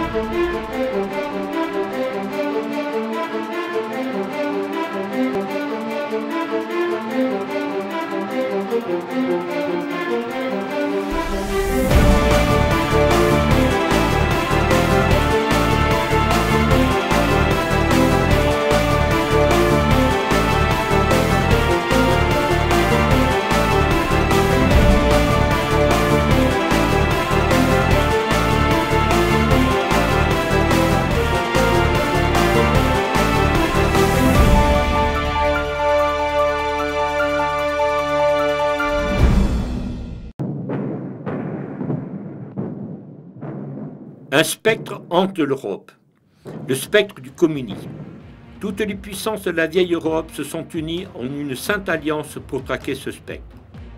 Un spectre hante l'Europe, le spectre du communisme. Toutes les puissances de la vieille Europe se sont unies en une sainte alliance pour traquer ce spectre.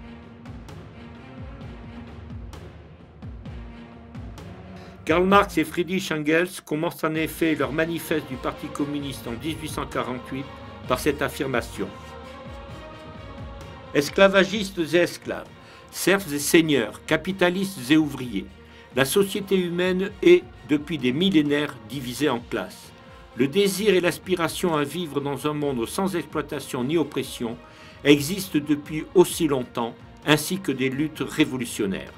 Karl Marx et Friedrich Engels commencent en effet leur manifeste du Parti communiste en 1848 par cette affirmation. Esclavagistes et esclaves, serfs et seigneurs, capitalistes et ouvriers, la société humaine est, depuis des millénaires, divisée en classes. Le désir et l'aspiration à vivre dans un monde sans exploitation ni oppression existent depuis aussi longtemps, ainsi que des luttes révolutionnaires.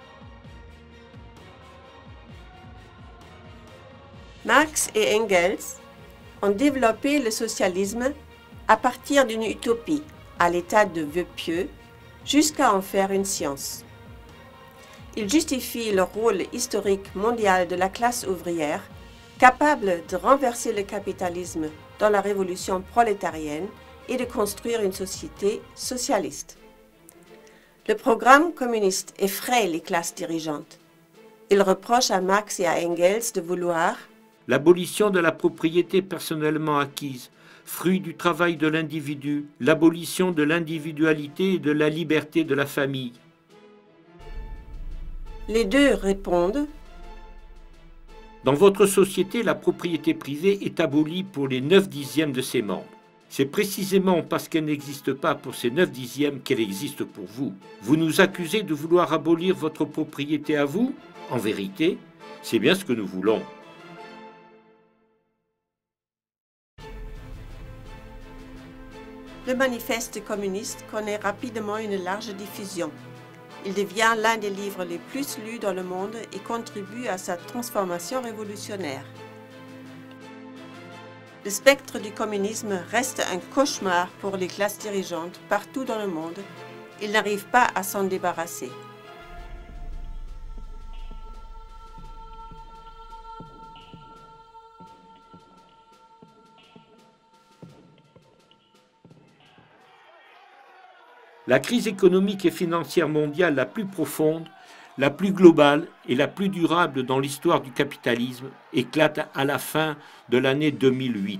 Marx et Engels ont développé le socialisme à partir d'une utopie, à l'état de vœu pieux, jusqu'à en faire une science. Ils justifient le rôle historique mondial de la classe ouvrière, capable de renverser le capitalisme dans la révolution prolétarienne et de construire une société socialiste. Le programme communiste effraie les classes dirigeantes. Il reproche à Marx et à Engels de vouloir l'abolition de la propriété personnellement acquise, fruit du travail de l'individu, l'abolition de l'individualité et de la liberté de la famille. Les deux répondent: dans votre société, la propriété privée est abolie pour les 9/10 de ses membres. C'est précisément parce qu'elle n'existe pas pour ces 9/10 qu'elle existe pour vous. Vous nous accusez de vouloir abolir votre propriété à vous? En vérité, c'est bien ce que nous voulons. Le manifeste communiste connaît rapidement une large diffusion. Il devient l'un des livres les plus lus dans le monde et contribue à sa transformation révolutionnaire. Le spectre du communisme reste un cauchemar pour les classes dirigeantes partout dans le monde. Ils n'arrivent pas à s'en débarrasser. La crise économique et financière mondiale la plus profonde, la plus globale et la plus durable dans l'histoire du capitalisme éclate à la fin de l'année 2008.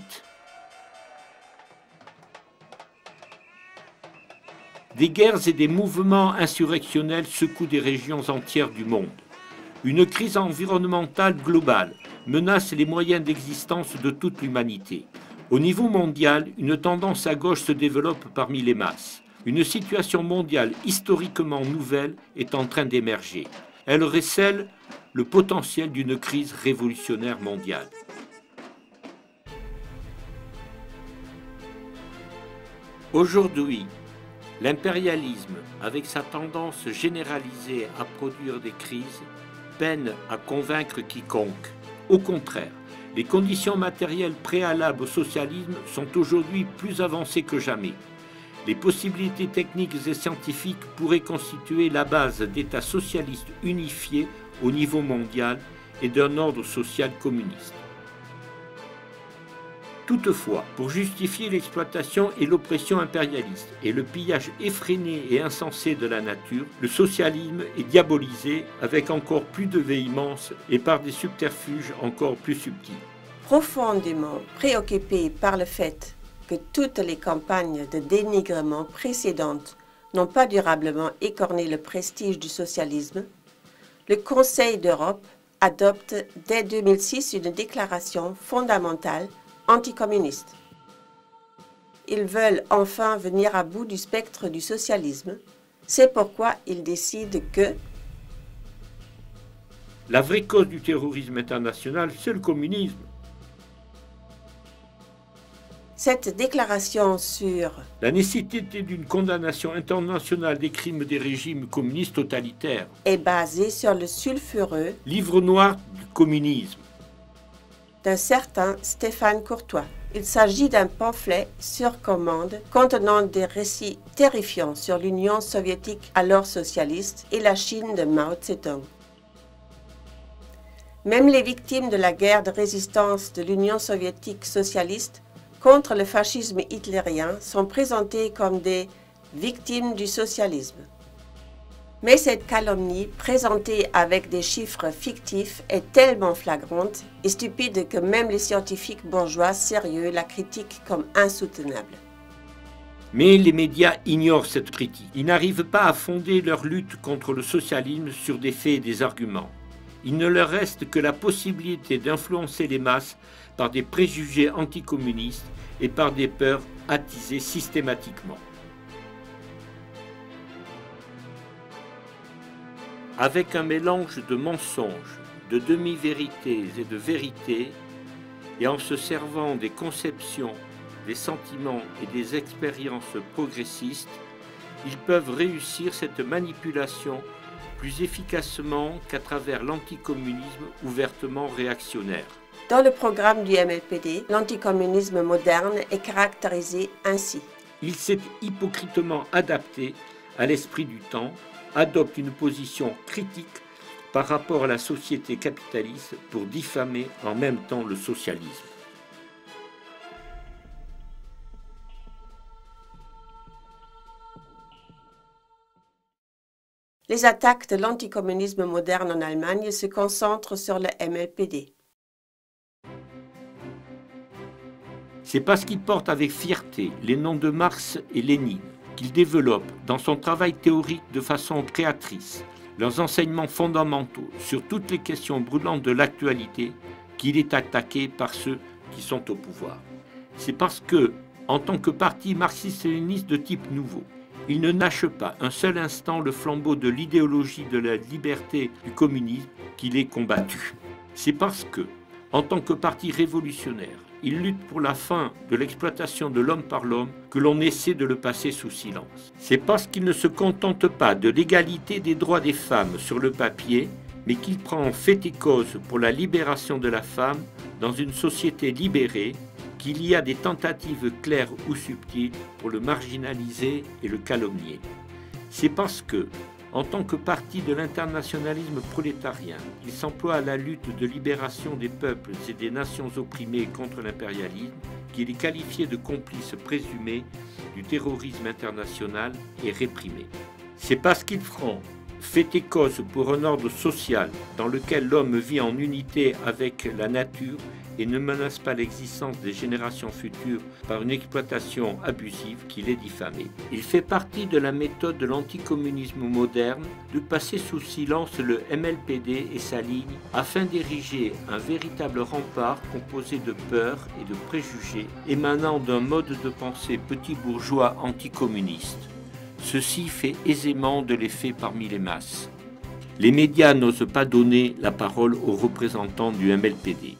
Des guerres et des mouvements insurrectionnels secouent des régions entières du monde. Une crise environnementale globale menace les moyens d'existence de toute l'humanité. Au niveau mondial, une tendance à gauche se développe parmi les masses. Une situation mondiale historiquement nouvelle est en train d'émerger. Elle recèle le potentiel d'une crise révolutionnaire mondiale. Aujourd'hui, l'impérialisme, avec sa tendance généralisée à produire des crises, peine à convaincre quiconque. Au contraire, les conditions matérielles préalables au socialisme sont aujourd'hui plus avancées que jamais. Les possibilités techniques et scientifiques pourraient constituer la base d'États socialistes unifiés au niveau mondial et d'un ordre social communiste. Toutefois, pour justifier l'exploitation et l'oppression impérialiste et le pillage effréné et insensé de la nature, le socialisme est diabolisé avec encore plus de véhémence et par des subterfuges encore plus subtils. Profondément préoccupé par le fait que toutes les campagnes de dénigrement précédentes n'ont pas durablement écorné le prestige du socialisme, le Conseil d'Europe adopte dès 2006 une déclaration fondamentale anticommuniste. Ils veulent enfin venir à bout du spectre du socialisme. C'est pourquoi ils décident que La vraie cause du terrorisme international, c'est le communisme. Cette déclaration sur la nécessité d'une condamnation internationale des crimes des régimes communistes totalitaires est basée sur le sulfureux livre noir du communisme d'un certain Stéphane Courtois. Il s'agit d'un pamphlet sur commande contenant des récits terrifiants sur l'Union soviétique alors socialiste et la Chine de Mao Zedong. Même les victimes de la guerre de résistance de l'Union soviétique socialiste contre le fascisme hitlérien sont présentées comme des victimes du socialisme. Mais cette calomnie, présentée avec des chiffres fictifs, est tellement flagrante et stupide que même les scientifiques bourgeois sérieux la critiquent comme insoutenable. Mais les médias ignorent cette critique. Ils n'arrivent pas à fonder leur lutte contre le socialisme sur des faits et des arguments. Il ne leur reste que la possibilité d'influencer les masses par des préjugés anticommunistes et par des peurs attisées systématiquement. Avec un mélange de mensonges, de demi-vérités et de vérités, et en se servant des conceptions, des sentiments et des expériences progressistes, ils peuvent réussir cette manipulation plus efficacement qu'à travers l'anticommunisme ouvertement réactionnaire. Dans le programme du MLPD, l'anticommunisme moderne est caractérisé ainsi. Il s'est hypocritement adapté à l'esprit du temps, adopte une position critique par rapport à la société capitaliste pour diffamer en même temps le socialisme. Les attaques de l'anticommunisme moderne en Allemagne se concentrent sur le MLPD. C'est parce qu'il porte avec fierté les noms de Marx et Lénine qu'il développe dans son travail théorique de façon créatrice leurs enseignements fondamentaux sur toutes les questions brûlantes de l'actualité qu'il est attaqué par ceux qui sont au pouvoir. C'est parce que, en tant que parti marxiste-léniniste de type nouveau, il ne lâche pas un seul instant le flambeau de l'idéologie de la liberté du communisme qu'il est combattu. C'est parce que, en tant que parti révolutionnaire, il lutte pour la fin de l'exploitation de l'homme par l'homme que l'on essaie de le passer sous silence. C'est parce qu'il ne se contente pas de l'égalité des droits des femmes sur le papier, mais qu'il prend en fait et cause pour la libération de la femme dans une société libérée, qu'il y a des tentatives claires ou subtiles pour le marginaliser et le calomnier. C'est parce que, en tant que parti de l'internationalisme prolétarien, il s'emploie à la lutte de libération des peuples et des nations opprimées contre l'impérialisme, qu'il est qualifié de complice présumé du terrorisme international et réprimé. C'est parce qu'il prend fait et cause pour un ordre social dans lequel l'homme vit en unité avec la nature et ne menace pas l'existence des générations futures par une exploitation abusive qu'il est diffamé. Il fait partie de la méthode de l'anticommunisme moderne de passer sous silence le MLPD et sa ligne afin d'ériger un véritable rempart composé de peurs et de préjugés émanant d'un mode de pensée petit bourgeois anticommuniste. Ceci fait aisément de l'effet parmi les masses. Les médias n'osent pas donner la parole aux représentants du MLPD.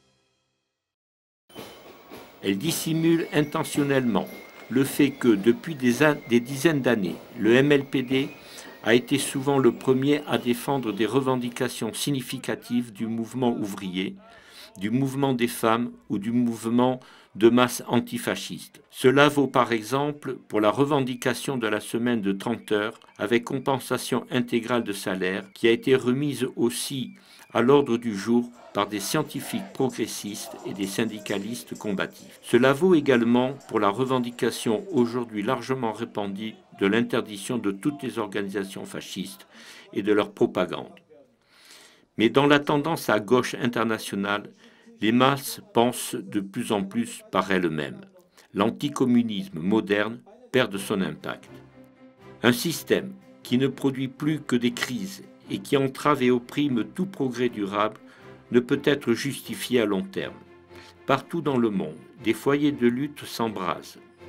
Elle dissimule intentionnellement le fait que, depuis des dizaines d'années, le MLPD a été souvent le premier à défendre des revendications significatives du mouvement ouvrier, du mouvement des femmes ou du mouvement de masse antifasciste. Cela vaut par exemple pour la revendication de la semaine de 30 heures avec compensation intégrale de salaire qui a été remise aussi à l'ordre du jour par des scientifiques progressistes et des syndicalistes combatifs. Cela vaut également pour la revendication aujourd'hui largement répandue de l'interdiction de toutes les organisations fascistes et de leur propagande. Mais dans la tendance à gauche internationale, les masses pensent de plus en plus par elles-mêmes. L'anticommunisme moderne perd de son impact. Un système qui ne produit plus que des crises et qui entrave et opprime tout progrès durable ne peut être justifié à long terme. Partout dans le monde, des foyers de lutte s'embrasent,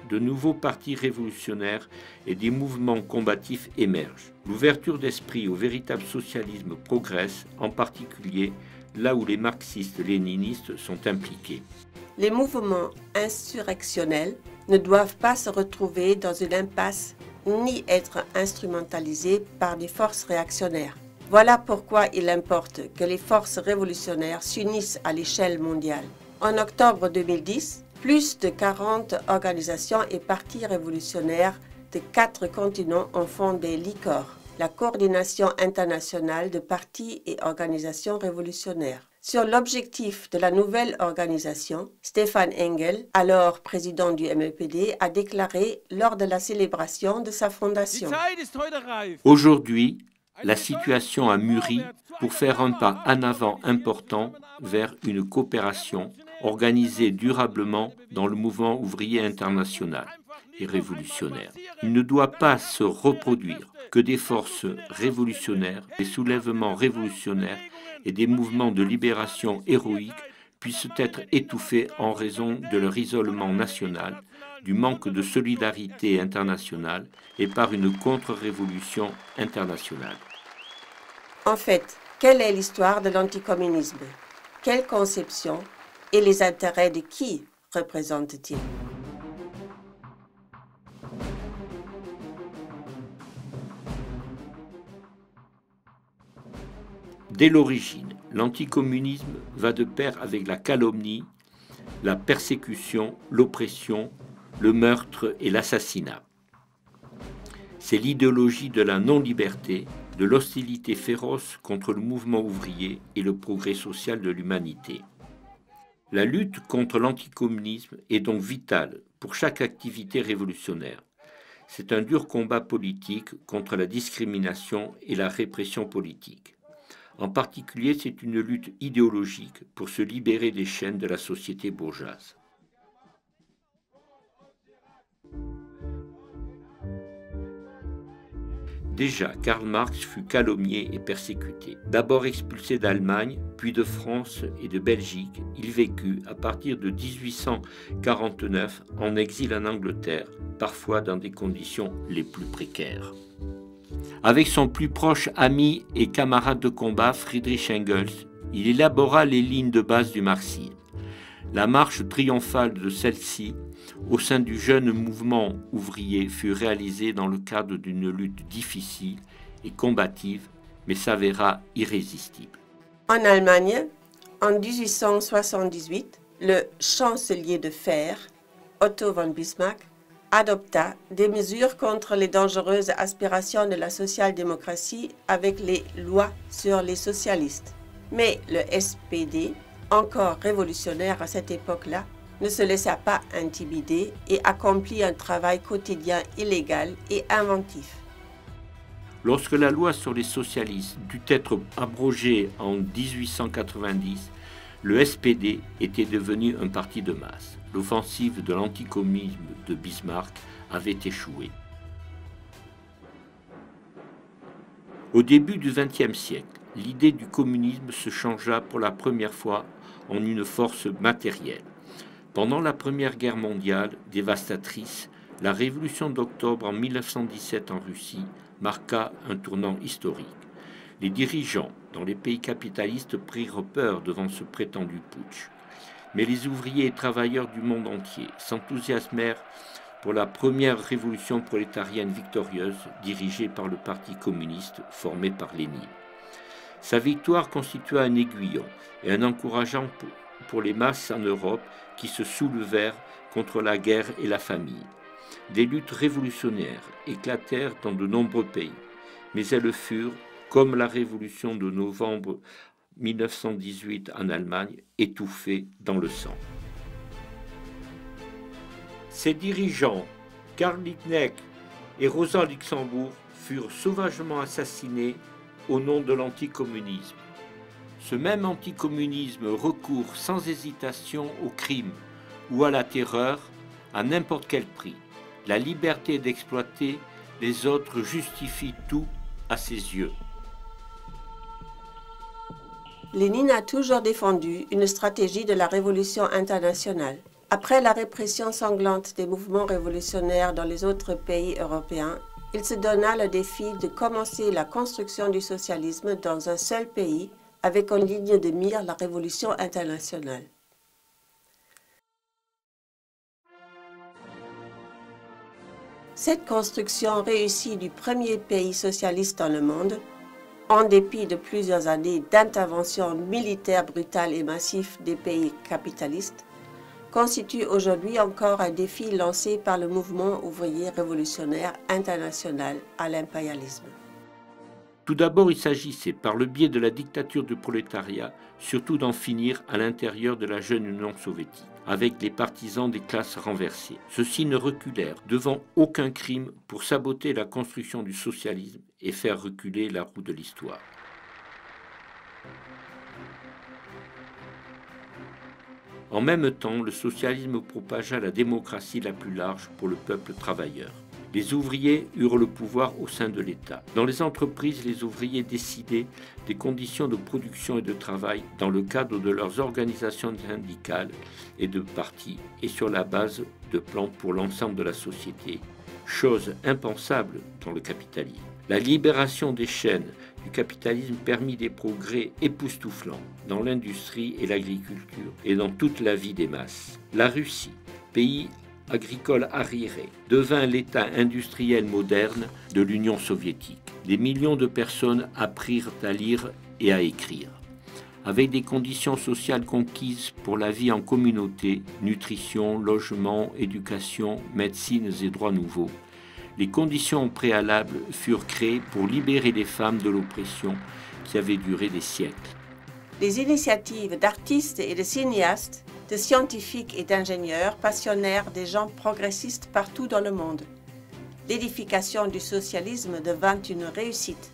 de nouveaux partis révolutionnaires et des mouvements combatifs émergent. L'ouverture d'esprit au véritable socialisme progresse, en particulier là où les marxistes-léninistes sont impliqués. Les mouvements insurrectionnels ne doivent pas se retrouver dans une impasse ni être instrumentalisés par des forces réactionnaires. Voilà pourquoi il importe que les forces révolutionnaires s'unissent à l'échelle mondiale. En octobre 2010, plus de 40 organisations et partis révolutionnaires de 4 continents ont fondé l'ICOR, la Coordination internationale de partis et organisations révolutionnaires. Sur l'objectif de la nouvelle organisation, Stefan Engel, alors président du MEPD, a déclaré lors de la célébration de sa fondation. Aujourd'hui, la situation a mûri pour faire un pas en avant important vers une coopération organisée durablement dans le mouvement ouvrier international et révolutionnaire. Il ne doit pas se reproduire que des forces révolutionnaires, des soulèvements révolutionnaires et des mouvements de libération héroïques puissent être étouffés en raison de leur isolement national, du manque de solidarité internationale et par une contre-révolution internationale. En fait, quelle est l'histoire de l'anticommunisme? Quelle conception et les intérêts de qui représente-t-il? Dès l'origine, l'anticommunisme va de pair avec la calomnie, la persécution, l'oppression, le meurtre et l'assassinat. C'est l'idéologie de la non-liberté, de l'hostilité féroce contre le mouvement ouvrier et le progrès social de l'humanité. La lutte contre l'anticommunisme est donc vitale pour chaque activité révolutionnaire. C'est un dur combat politique contre la discrimination et la répression politique. En particulier, c'est une lutte idéologique pour se libérer des chaînes de la société bourgeoise. Déjà, Karl Marx fut calomnié et persécuté. D'abord expulsé d'Allemagne, puis de France et de Belgique, il vécut à partir de 1849 en exil en Angleterre, parfois dans des conditions les plus précaires. Avec son plus proche ami et camarade de combat, Friedrich Engels, il élabora les lignes de base du marxisme. La marche triomphale de celle-ci, au sein du jeune mouvement ouvrier, fut réalisée dans le cadre d'une lutte difficile et combative, mais s'avéra irrésistible. En Allemagne, en 1878, le chancelier de fer, Otto von Bismarck, adopta des mesures contre les dangereuses aspirations de la social-démocratie avec les lois sur les socialistes. Mais le SPD, encore révolutionnaire à cette époque-là, ne se laissa pas intimider et accomplit un travail quotidien illégal et inventif. Lorsque la loi sur les socialistes dut être abrogée en 1890, le SPD était devenu un parti de masse. L'offensive de l'anticommunisme de Bismarck avait échoué. Au début du XXe siècle, l'idée du communisme se changea pour la première fois en une force matérielle. Pendant la Première Guerre mondiale, dévastatrice, la Révolution d'octobre en 1917 en Russie marqua un tournant historique. Les dirigeants dans les pays capitalistes prirent peur devant ce prétendu putsch. Mais les ouvriers et travailleurs du monde entier s'enthousiasmèrent pour la première révolution prolétarienne victorieuse dirigée par le Parti communiste formé par Lénine. Sa victoire constitua un aiguillon et un encourageant pour les masses en Europe qui se soulevèrent contre la guerre et la famine. Des luttes révolutionnaires éclatèrent dans de nombreux pays, mais elles furent, comme la révolution de novembre 1918 en Allemagne, étouffées dans le sang. Ces dirigeants, Karl Liebknecht et Rosa Luxembourg, furent sauvagement assassinés au nom de l'anticommunisme. Ce même anticommunisme recourt sans hésitation au crime ou à la terreur à n'importe quel prix. La liberté d'exploiter les autres justifie tout à ses yeux. Lénine a toujours défendu une stratégie de la révolution internationale. Après la répression sanglante des mouvements révolutionnaires dans les autres pays européens, il se donna le défi de commencer la construction du socialisme dans un seul pays avec en ligne de mire la révolution internationale. Cette construction réussie du premier pays socialiste dans le monde, en dépit de plusieurs années d'intervention militaire brutale et massive des pays capitalistes, constitue aujourd'hui encore un défi lancé par le mouvement ouvrier révolutionnaire international à l'impérialisme. Tout d'abord, il s'agissait, par le biais de la dictature du prolétariat, surtout d'en finir à l'intérieur de la jeune Union soviétique, avec les partisans des classes renversées. Ceux-ci ne reculèrent devant aucun crime pour saboter la construction du socialisme et faire reculer la roue de l'histoire. En même temps, le socialisme propagea la démocratie la plus large pour le peuple travailleur. Les ouvriers eurent le pouvoir au sein de l'État. Dans les entreprises, les ouvriers décidaient des conditions de production et de travail dans le cadre de leurs organisations syndicales et de partis et sur la base de plans pour l'ensemble de la société, chose impensable dans le capitalisme. La libération des chaînes du capitalisme permit des progrès époustouflants dans l'industrie et l'agriculture et dans toute la vie des masses. La Russie, pays agricole arriéré, devint l'État industriel moderne de l'Union soviétique. Des millions de personnes apprirent à lire et à écrire. Avec des conditions sociales conquises pour la vie en communauté, nutrition, logement, éducation, médecines et droits nouveaux, les conditions préalables furent créées pour libérer les femmes de l'oppression qui avait duré des siècles. Les initiatives d'artistes et de cinéastes, de scientifiques et d'ingénieurs passionnèrent des gens progressistes partout dans le monde. L'édification du socialisme devint une réussite.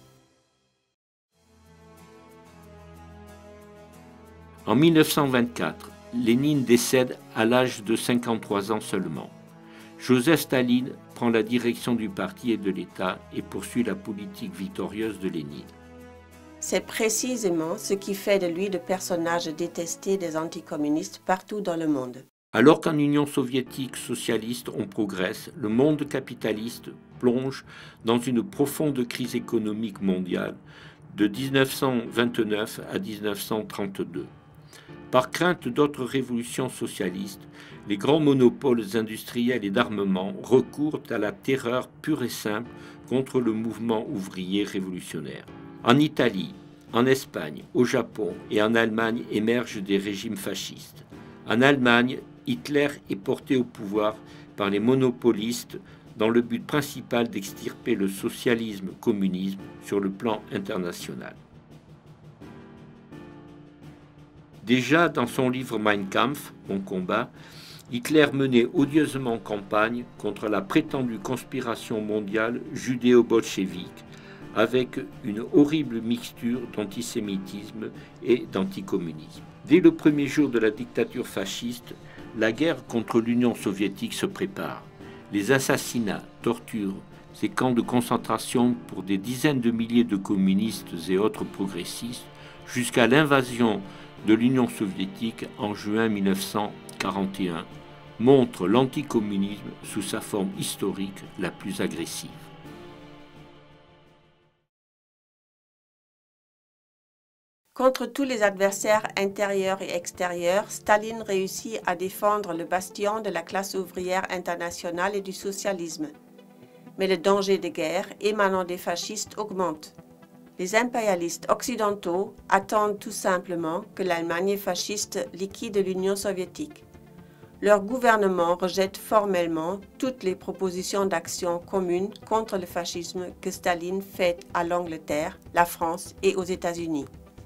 En 1924, Lénine décède à l'âge de 53 ans seulement. Joseph Staline prend la direction du parti et de l'État et poursuit la politique victorieuse de Lénine. C'est précisément ce qui fait de lui le personnage détesté des anticommunistes partout dans le monde. Alors qu'en Union soviétique socialiste on progresse, le monde capitaliste plonge dans une profonde crise économique mondiale de 1929 à 1932. Par crainte d'autres révolutions socialistes, les grands monopoles industriels et d'armement recourent à la terreur pure et simple contre le mouvement ouvrier révolutionnaire. En Italie, en Espagne, au Japon et en Allemagne émergent des régimes fascistes. En Allemagne, Hitler est porté au pouvoir par les monopolistes dans le but principal d'extirper le socialisme-communisme sur le plan international. Déjà dans son livre Mein Kampf, Mon combat, Hitler menait odieusement campagne contre la prétendue conspiration mondiale judéo-bolchevique avec une horrible mixture d'antisémitisme et d'anticommunisme. Dès le premier jour de la dictature fasciste, la guerre contre l'Union soviétique se prépare. Les assassinats, tortures, ces camps de concentration pour des dizaines de milliers de communistes et autres progressistes, jusqu'à l'invasion de l'Union soviétique en juin 1941, montrent l'anticommunisme sous sa forme historique la plus agressive. Contre tous les adversaires intérieurs et extérieurs, Staline réussit à défendre le bastion de la classe ouvrière internationale et du socialisme. Mais le danger de guerre émanant des fascistes augmente. Les impérialistes occidentaux attendent tout simplement que l'Allemagne fasciste liquide l'Union soviétique. Leur gouvernement rejette formellement toutes les propositions d'action commune contre le fascisme que Staline fait à l'Angleterre, la France et aux États-Unis.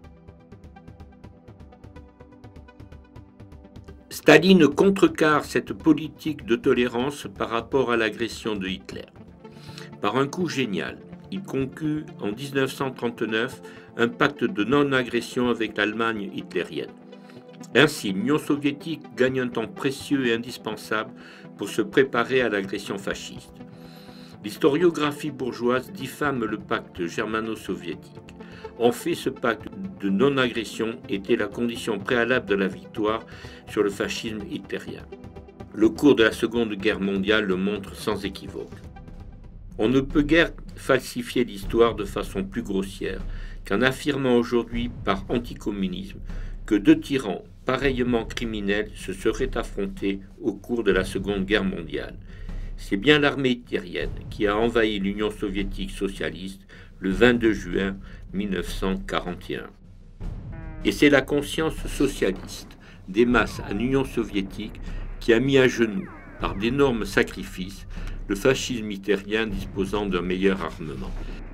Staline contrecarre cette politique de tolérance par rapport à l'agression de Hitler. Par un coup génial, il conclut en 1939 un pacte de non-agression avec l'Allemagne hitlérienne. Ainsi, l'Union soviétique gagne un temps précieux et indispensable pour se préparer à l'agression fasciste. L'historiographie bourgeoise diffame le pacte germano-soviétique. En fait, ce pacte de non-agression était la condition préalable de la victoire sur le fascisme hitlérien. Le cours de la Seconde Guerre mondiale le montre sans équivoque. On ne peut guère falsifier l'histoire de façon plus grossière qu'en affirmant aujourd'hui par anticommunisme que deux tyrans pareillement criminels se seraient affrontés au cours de la Seconde Guerre mondiale. C'est bien l'armée hitlérienne qui a envahi l'Union soviétique socialiste le 22 juin 1941. Et c'est la conscience socialiste des masses en Union soviétique qui a mis à genoux, par d'énormes sacrifices, le fascisme hitlérien disposant d'un meilleur armement.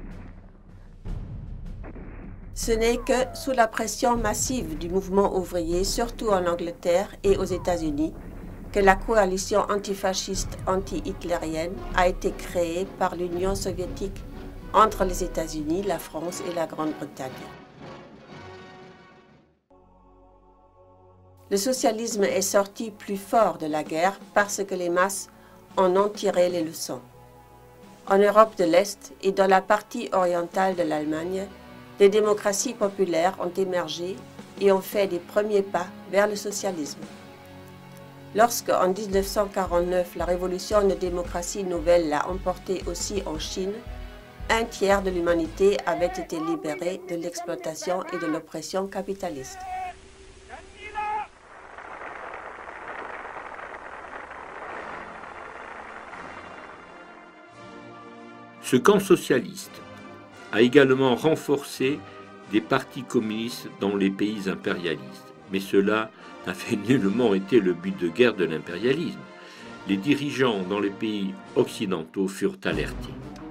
Ce n'est que sous la pression massive du mouvement ouvrier, surtout en Angleterre et aux États-Unis, que la coalition antifasciste anti-hitlérienne a été créée par l'Union soviétique entre les États-Unis, la France et la Grande-Bretagne. Le socialisme est sorti plus fort de la guerre parce que les masses en ont tiré les leçons. En Europe de l'Est et dans la partie orientale de l'Allemagne, les démocraties populaires ont émergé et ont fait des premiers pas vers le socialisme. Lorsque, en 1949, la révolution de démocratie nouvelle l'a emporté aussi en Chine, un tiers de l'humanité avait été libéré de l'exploitation et de l'oppression capitaliste. Ce camp socialiste a également renforcé des partis communistes dans les pays impérialistes. Mais cela n'avait nullement été le but de guerre de l'impérialisme. Les dirigeants dans les pays occidentaux furent alertés.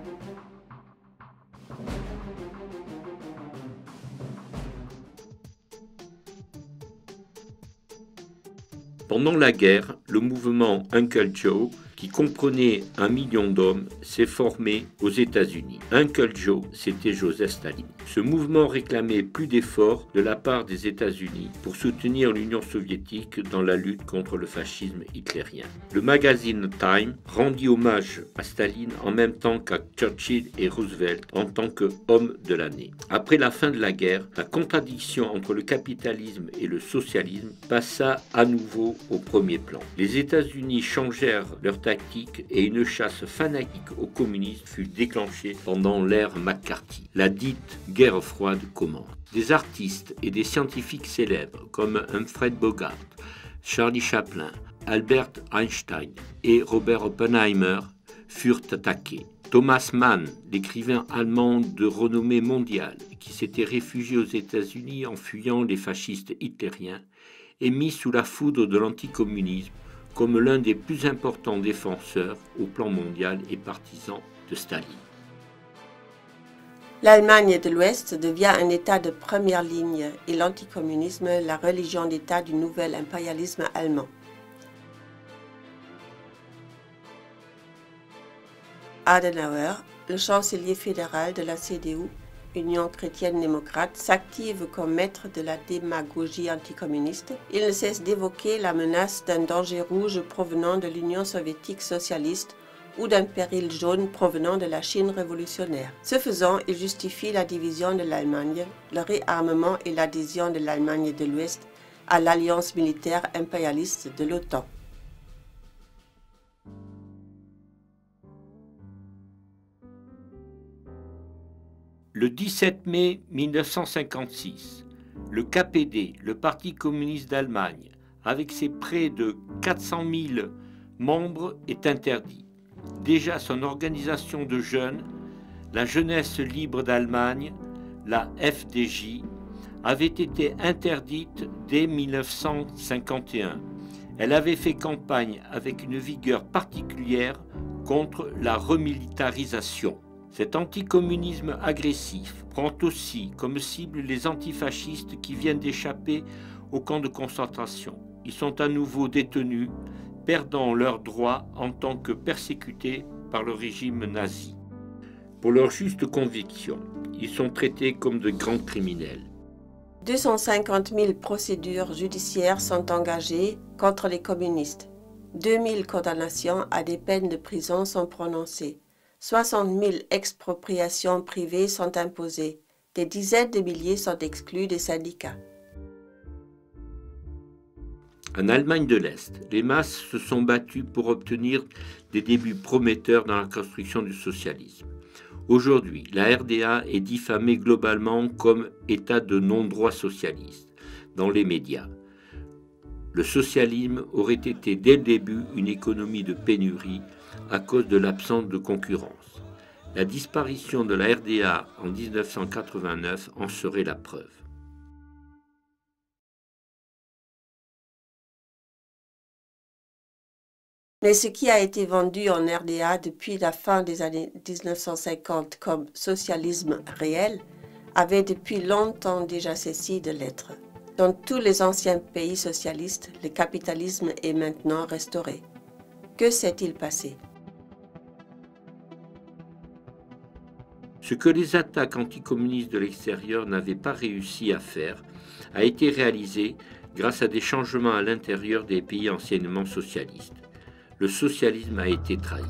Pendant la guerre, le mouvement Uncle Joe, qui comprenait 1 million d'hommes, s'est formé aux États-Unis. Uncle Joe, c'était Joseph Staline. Ce mouvement réclamait plus d'efforts de la part des États-Unis pour soutenir l'Union soviétique dans la lutte contre le fascisme hitlérien. Le magazine Time rendit hommage à Staline en même temps qu'à Churchill et Roosevelt en tant qu'hommes de l'année. Après la fin de la guerre, la contradiction entre le capitalisme et le socialisme passa à nouveau au premier plan. Les États-Unis changèrent leur tactique et une chasse fanatique aux communistes fut déclenchée pendant l'ère McCarthy. La dite guerre froide commence. Des artistes et des scientifiques célèbres comme Humphrey Bogart, Charlie Chaplin, Albert Einstein et Robert Oppenheimer furent attaqués. Thomas Mann, l'écrivain allemand de renommée mondiale, qui s'était réfugié aux États-Unis en fuyant les fascistes hitlériens, est mis sous la foudre de l'anticommunisme comme l'un des plus importants défenseurs au plan mondial et partisan de Staline. L'Allemagne de l'Ouest devient un État de première ligne et l'anticommunisme la religion d'État du nouvel impérialisme allemand. Adenauer, le chancelier fédéral de la CDU, Union chrétienne-démocrate, s'active comme maître de la démagogie anticommuniste. Il ne cesse d'évoquer la menace d'un danger rouge provenant de l'Union soviétique socialiste ou d'un péril jaune provenant de la Chine révolutionnaire. Ce faisant, il justifie la division de l'Allemagne, le réarmement et l'adhésion de l'Allemagne de l'Ouest à l'alliance militaire impérialiste de l'OTAN. Le 17 mai 1956, le KPD, le Parti communiste d'Allemagne, avec ses près de 400 000 membres, est interdit. Déjà son organisation de jeunes, la Jeunesse libre d'Allemagne, la FDJ, avait été interdite dès 1951. Elle avait fait campagne avec une vigueur particulière contre la remilitarisation. Cet anticommunisme agressif prend aussi comme cible les antifascistes qui viennent d'échapper au camp de concentration. Ils sont à nouveau détenus, perdant leurs droits en tant que persécutés par le régime nazi. Pour leur juste conviction, ils sont traités comme de grands criminels. 250 000 procédures judiciaires sont engagées contre les communistes. 2000 condamnations à des peines de prison sont prononcées. 60 000 expropriations privées sont imposées. Des dizaines de milliers sont exclus des syndicats. En Allemagne de l'Est, les masses se sont battues pour obtenir des débuts prometteurs dans la construction du socialisme. Aujourd'hui, la RDA est diffamée globalement comme état de non-droit socialiste dans les médias. Le socialisme aurait été dès le début une économie de pénurie à cause de l'absence de concurrence. La disparition de la RDA en 1989 en serait la preuve. Mais ce qui a été vendu en RDA depuis la fin des années 1950 comme socialisme réel avait depuis longtemps déjà cessé de l'être. Dans tous les anciens pays socialistes, le capitalisme est maintenant restauré. Que s'est-il passé? Ce que les attaques anticommunistes de l'extérieur n'avaient pas réussi à faire a été réalisé grâce à des changements à l'intérieur des pays anciennement socialistes. Le socialisme a été trahi.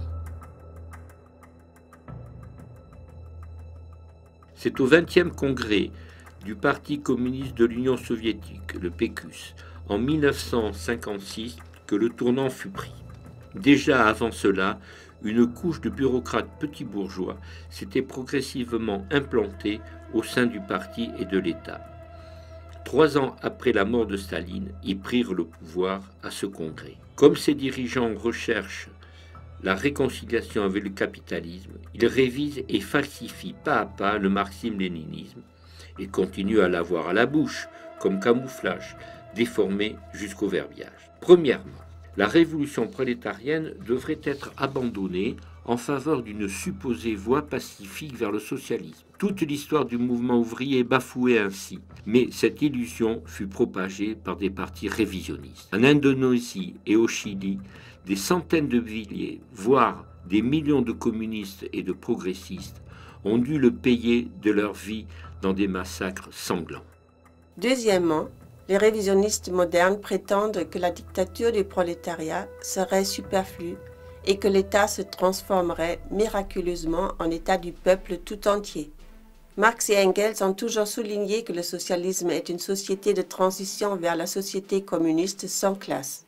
C'est au 20e congrès du Parti communiste de l'Union soviétique, le PQS, en 1956 que le tournant fut pris. Déjà avant cela, une couche de bureaucrates petits bourgeois s'était progressivement implantée au sein du parti et de l'État. 3 ans après la mort de Staline, ils prirent le pouvoir à ce congrès. Comme ces dirigeants recherchent la réconciliation avec le capitalisme, ils révisent et falsifient pas à pas le marxisme-léninisme et continuent à l'avoir à la bouche, comme camouflage, déformé jusqu'au verbiage. Premièrement, la révolution prolétarienne devrait être abandonnée en faveur d'une supposée voie pacifique vers le socialisme. Toute l'histoire du mouvement ouvrier est bafouée ainsi, mais cette illusion fut propagée par des partis révisionnistes. En Indonésie et au Chili, des centaines de milliers, voire des millions de communistes et de progressistes ont dû le payer de leur vie dans des massacres sanglants. Deuxièmement, les révisionnistes modernes prétendent que la dictature du prolétariat serait superflue et que l'État se transformerait miraculeusement en État du peuple tout entier. Marx et Engels ont toujours souligné que le socialisme est une société de transition vers la société communiste sans classe.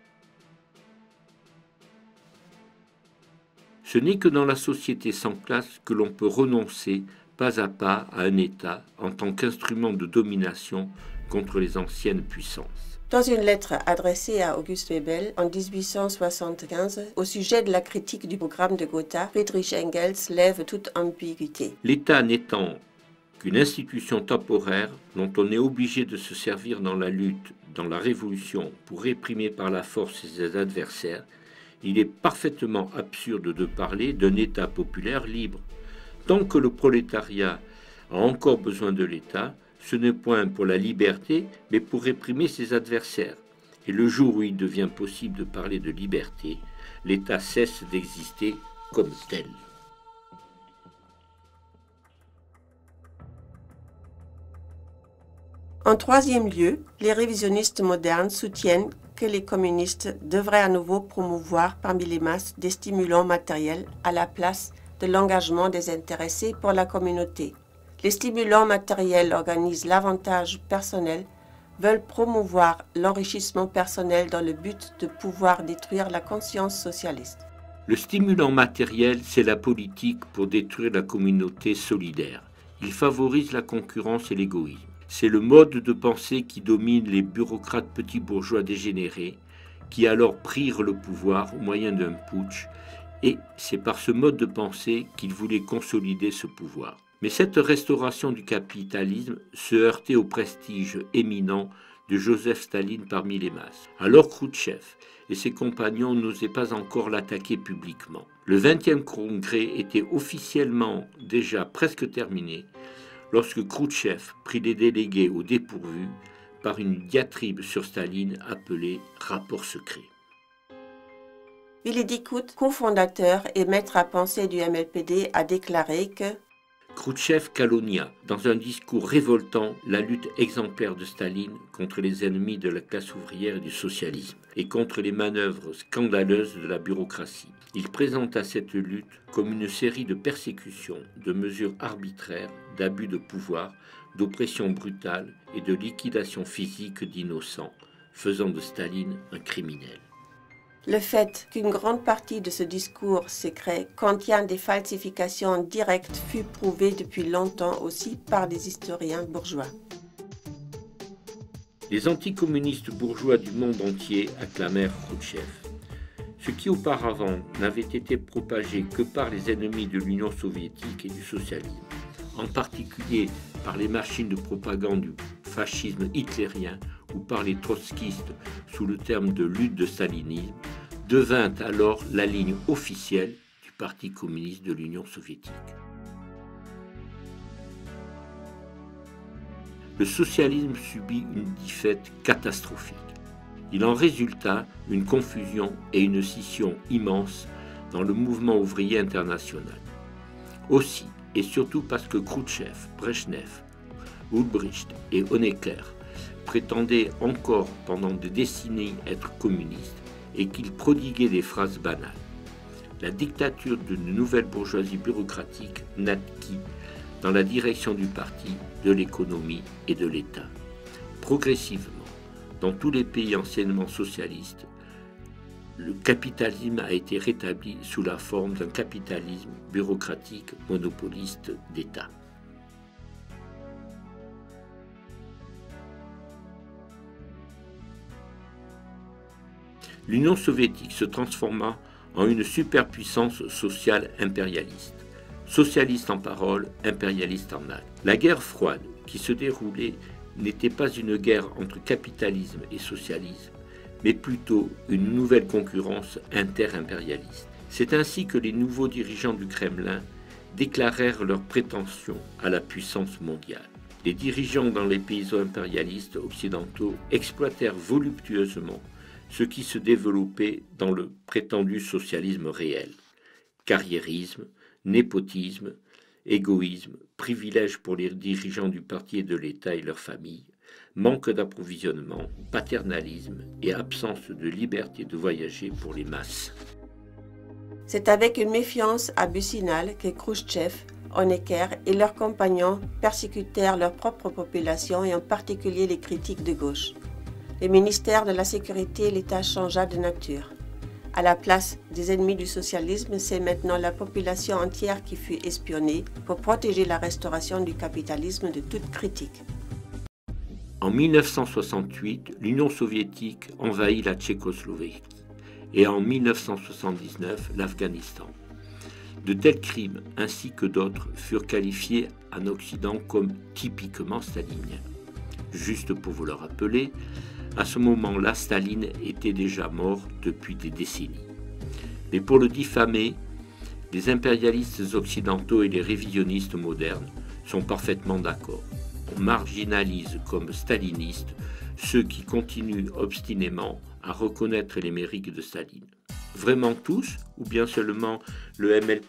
Ce n'est que dans la société sans classe que l'on peut renoncer pas à pas à un État en tant qu'instrument de domination contre les anciennes puissances. Dans une lettre adressée à August Bebel en 1875, au sujet de la critique du programme de Gotha, Friedrich Engels lève toute ambiguïté. L'État n'étant qu'une institution temporaire dont on est obligé de se servir dans la lutte, dans la révolution, pour réprimer par la force ses adversaires, il est parfaitement absurde de parler d'un État populaire libre. Tant que le prolétariat a encore besoin de l'État, ce n'est point pour la liberté, mais pour réprimer ses adversaires. Et le jour où il devient possible de parler de liberté, l'État cesse d'exister comme tel. En troisième lieu, les révisionnistes modernes soutiennent que les communistes devraient à nouveau promouvoir parmi les masses des stimulants matériels à la place de l'engagement des intéressés pour la communauté. Les stimulants matériels organisent l'avantage personnel, veulent promouvoir l'enrichissement personnel dans le but de pouvoir détruire la conscience socialiste. Le stimulant matériel, c'est la politique pour détruire la communauté solidaire. Il favorise la concurrence et l'égoïsme. C'est le mode de pensée qui domine les bureaucrates petits bourgeois dégénérés, qui alors prirent le pouvoir au moyen d'un putsch, et c'est par ce mode de pensée qu'ils voulaient consolider ce pouvoir. Mais cette restauration du capitalisme se heurtait au prestige éminent de Joseph Staline parmi les masses. Alors Khrouchtchev et ses compagnons n'osaient pas encore l'attaquer publiquement. Le 20e congrès était officiellement déjà presque terminé lorsque Khrouchtchev prit les délégués au dépourvu par une diatribe sur Staline appelée « rapport secret ». Willy Dickout, cofondateur et maître à penser du MLPD, a déclaré que Khrouchtchev calomnia, dans un discours révoltant, la lutte exemplaire de Staline contre les ennemis de la classe ouvrière et du socialisme, et contre les manœuvres scandaleuses de la bureaucratie. Il présenta cette lutte comme une série de persécutions, de mesures arbitraires, d'abus de pouvoir, d'oppression brutale et de liquidation physique d'innocents, faisant de Staline un criminel. Le fait qu'une grande partie de ce discours secret contient des falsifications directes fut prouvé depuis longtemps aussi par des historiens bourgeois. Les anticommunistes bourgeois du monde entier acclamèrent Khrouchtchev. Ce qui auparavant n'avait été propagé que par les ennemis de l'Union soviétique et du socialisme, en particulier par les machines de propagande du fascisme hitlérien ou par les trotskistes sous le terme de lutte de stalinisme, devint alors la ligne officielle du Parti communiste de l'Union soviétique. Le socialisme subit une défaite catastrophique. Il en résulta une confusion et une scission immense dans le mouvement ouvrier international. Aussi, et surtout parce que Khrouchtchev, Brejnev, Ulbricht et Honecker prétendaient encore pendant des décennies être communistes et qu'ils prodiguaient des phrases banales. La dictature d'une nouvelle bourgeoisie bureaucratique naquit dans la direction du parti, de l'économie et de l'État. Progressivement, dans tous les pays anciennement socialistes, le capitalisme a été rétabli sous la forme d'un capitalisme bureaucratique monopoliste d'État. L'Union soviétique se transforma en une superpuissance sociale impérialiste. Socialiste en parole, impérialiste en acte. La guerre froide qui se déroulait n'était pas une guerre entre capitalisme et socialisme, mais plutôt une nouvelle concurrence inter-impérialiste. C'est ainsi que les nouveaux dirigeants du Kremlin déclarèrent leur prétention à la puissance mondiale. Les dirigeants dans les pays impérialistes occidentaux exploitèrent voluptueusement ce qui se développait dans le prétendu socialisme réel. Carriérisme, népotisme, égoïsme, privilèges pour les dirigeants du parti et de l'État et leurs familles, manque d'approvisionnement, paternalisme et absence de liberté de voyager pour les masses. C'est avec une méfiance abyssinale que Khrouchtchev, Honecker et leurs compagnons persécutèrent leur propre population et en particulier les critiques de gauche. Le ministère de la Sécurité et l'État changea de nature. À la place des ennemis du socialisme, c'est maintenant la population entière qui fut espionnée pour protéger la restauration du capitalisme de toute critique. En 1968, l'Union soviétique envahit la Tchécoslovaquie et en 1979, l'Afghanistan. De tels crimes, ainsi que d'autres, furent qualifiés en Occident comme typiquement staliniens. Juste pour vous le rappeler, à ce moment-là, Staline était déjà mort depuis des décennies. Mais pour le diffamer, les impérialistes occidentaux et les révisionnistes modernes sont parfaitement d'accord. On marginalise comme stalinistes ceux qui continuent obstinément à reconnaître les mérites de Staline. Vraiment tous, ou bien seulement le MLPD ?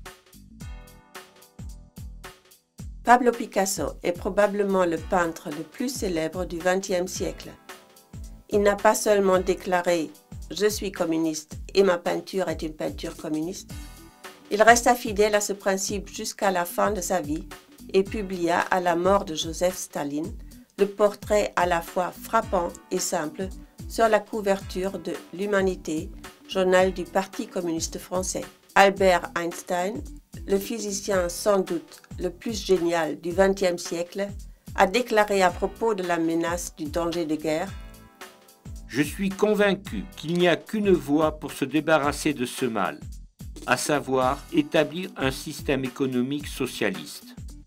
Pablo Picasso est probablement le peintre le plus célèbre du XXe siècle. Il n'a pas seulement déclaré « Je suis communiste et ma peinture est une peinture communiste », il resta fidèle à ce principe jusqu'à la fin de sa vie et publia à la mort de Joseph Staline le portrait à la fois frappant et simple sur la couverture de l'Humanité, journal du Parti communiste français. Albert Einstein, le physicien sans doute le plus génial du XXe siècle, a déclaré à propos de la menace du danger de guerre : « Je suis convaincu qu'il n'y a qu'une voie pour se débarrasser de ce mal, à savoir établir un système économique socialiste. »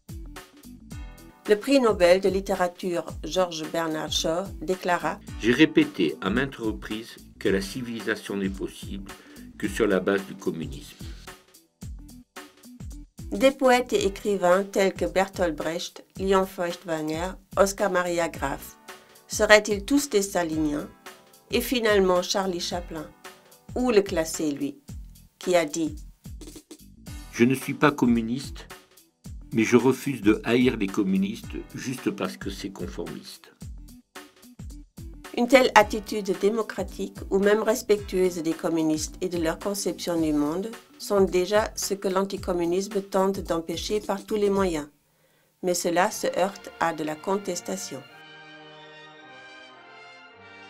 Le prix Nobel de littérature George Bernard Shaw déclara : « J'ai répété à maintes reprises que la civilisation n'est possible que sur la base du communisme. » Des poètes et écrivains tels que Bertolt Brecht, Léon Feuchtwanger, Oskar Maria Graf seraient-ils tous des staliniens? Et finalement Charlie Chaplin, où le classer lui, qui a dit : « Je ne suis pas communiste, mais je refuse de haïr les communistes juste parce que c'est conformiste. » Une telle attitude démocratique ou même respectueuse des communistes et de leur conception du monde sont déjà ce que l'anticommunisme tente d'empêcher par tous les moyens. Mais cela se heurte à de la contestation.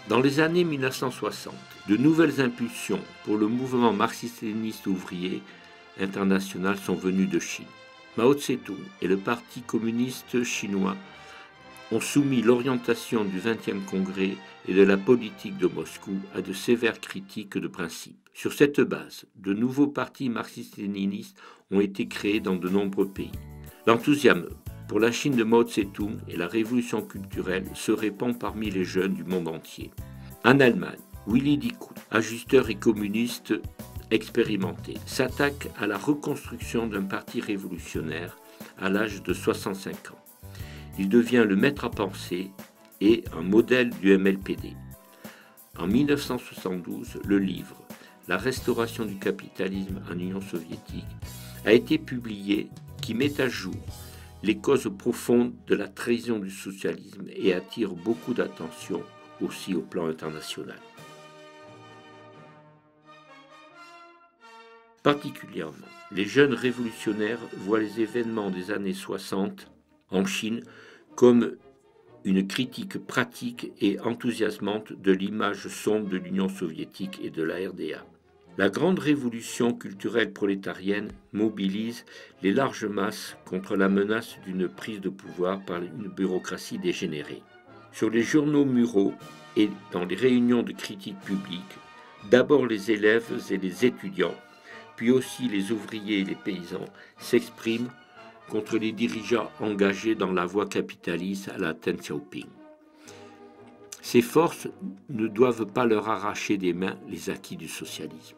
Dans les années 1960, de nouvelles impulsions pour le mouvement marxiste-léniniste ouvrier international sont venues de Chine. Mao Tse-tung et le Parti communiste chinois ont soumis l'orientation du 20e congrès et de la politique de Moscou à de sévères critiques de principe. Sur cette base, de nouveaux partis marxistes-léninistes ont été créés dans de nombreux pays. L'enthousiasme pour la Chine de Mao Tse-tung et la révolution culturelle se répand parmi les jeunes du monde entier. En Allemagne, Willy Dickow, ajusteur et communiste expérimenté, s'attaque à la reconstruction d'un parti révolutionnaire à l'âge de 65 ans. Il devient le maître à penser et un modèle du MLPD. En 1972, le livre « La restauration du capitalisme en Union soviétique » a été publié qui met à jour les causes profondes de la trahison du socialisme et attire beaucoup d'attention aussi au plan international. Particulièrement, les jeunes révolutionnaires voient les événements des années 60 en Chine comme une critique pratique et enthousiasmante de l'image sombre de l'Union soviétique et de la RDA. La grande révolution culturelle prolétarienne mobilise les larges masses contre la menace d'une prise de pouvoir par une bureaucratie dégénérée. Sur les journaux muraux et dans les réunions de critique publique, d'abord les élèves et les étudiants, puis aussi les ouvriers et les paysans s'expriment contre les dirigeants engagés dans la voie capitaliste à la Deng Xiaoping. Ces forces ne doivent pas leur arracher des mains les acquis du socialisme.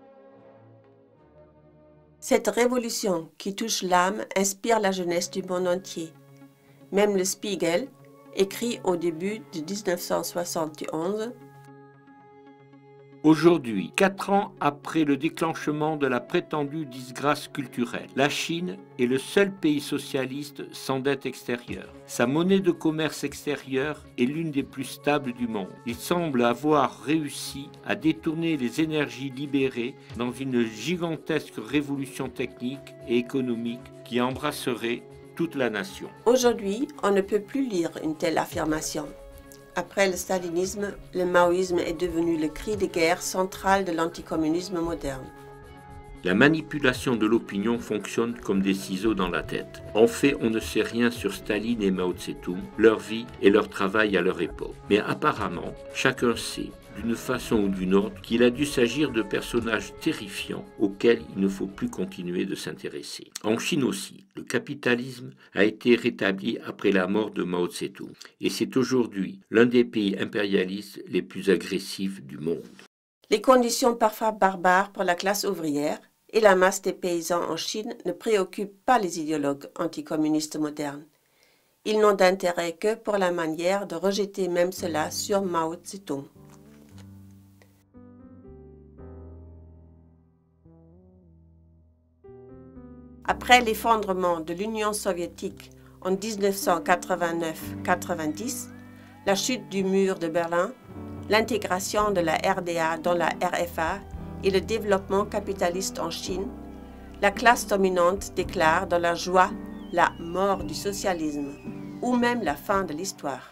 Cette révolution qui touche l'âme inspire la jeunesse du monde entier. Même le Spiegel écrit au début de 1971 « Aujourd'hui, 4 ans après le déclenchement de la prétendue disgrâce culturelle, la Chine est le seul pays socialiste sans dette extérieure. Sa monnaie de commerce extérieure est l'une des plus stables du monde. Il semble avoir réussi à détourner les énergies libérées dans une gigantesque révolution technique et économique qui embrasserait toute la nation. » Aujourd'hui, on ne peut plus lire une telle affirmation. Après le stalinisme, le maoïsme est devenu le cri de guerre central de l'anticommunisme moderne. La manipulation de l'opinion fonctionne comme des ciseaux dans la tête. En fait, on ne sait rien sur Staline et Mao Tse-tung, leur vie et leur travail à leur époque. Mais apparemment, chacun sait, d'une façon ou d'une autre, qu'il a dû s'agir de personnages terrifiants auxquels il ne faut plus continuer de s'intéresser. En Chine aussi, le capitalisme a été rétabli après la mort de Mao Tse-tung. Et c'est aujourd'hui l'un des pays impérialistes les plus agressifs du monde. Les conditions parfois barbares pour la classe ouvrière et la masse des paysans en Chine ne préoccupent pas les idéologues anticommunistes modernes. Ils n'ont d'intérêt que pour la manière de rejeter même cela sur Mao Tse-tung. Après l'effondrement de l'Union soviétique en 1989-90, la chute du mur de Berlin, l'intégration de la RDA dans la RFA et le développement capitaliste en Chine, la classe dominante déclare dans la joie la mort du socialisme ou même la fin de l'histoire.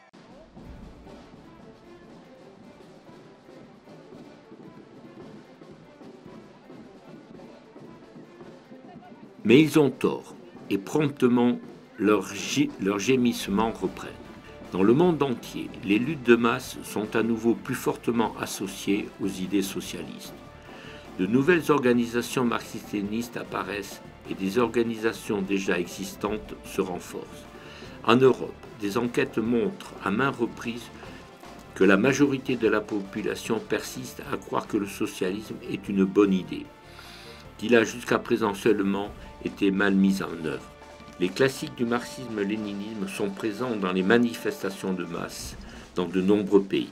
Mais ils ont tort, et promptement leurs gémissements reprennent. Dans le monde entier, les luttes de masse sont à nouveau plus fortement associées aux idées socialistes. De nouvelles organisations marxistes-léninistes apparaissent et des organisations déjà existantes se renforcent. En Europe, des enquêtes montrent à maintes reprises que la majorité de la population persiste à croire que le socialisme est une bonne idée, qu'il a jusqu'à présent seulement été mal mis en œuvre. Les classiques du marxisme-léninisme sont présents dans les manifestations de masse dans de nombreux pays.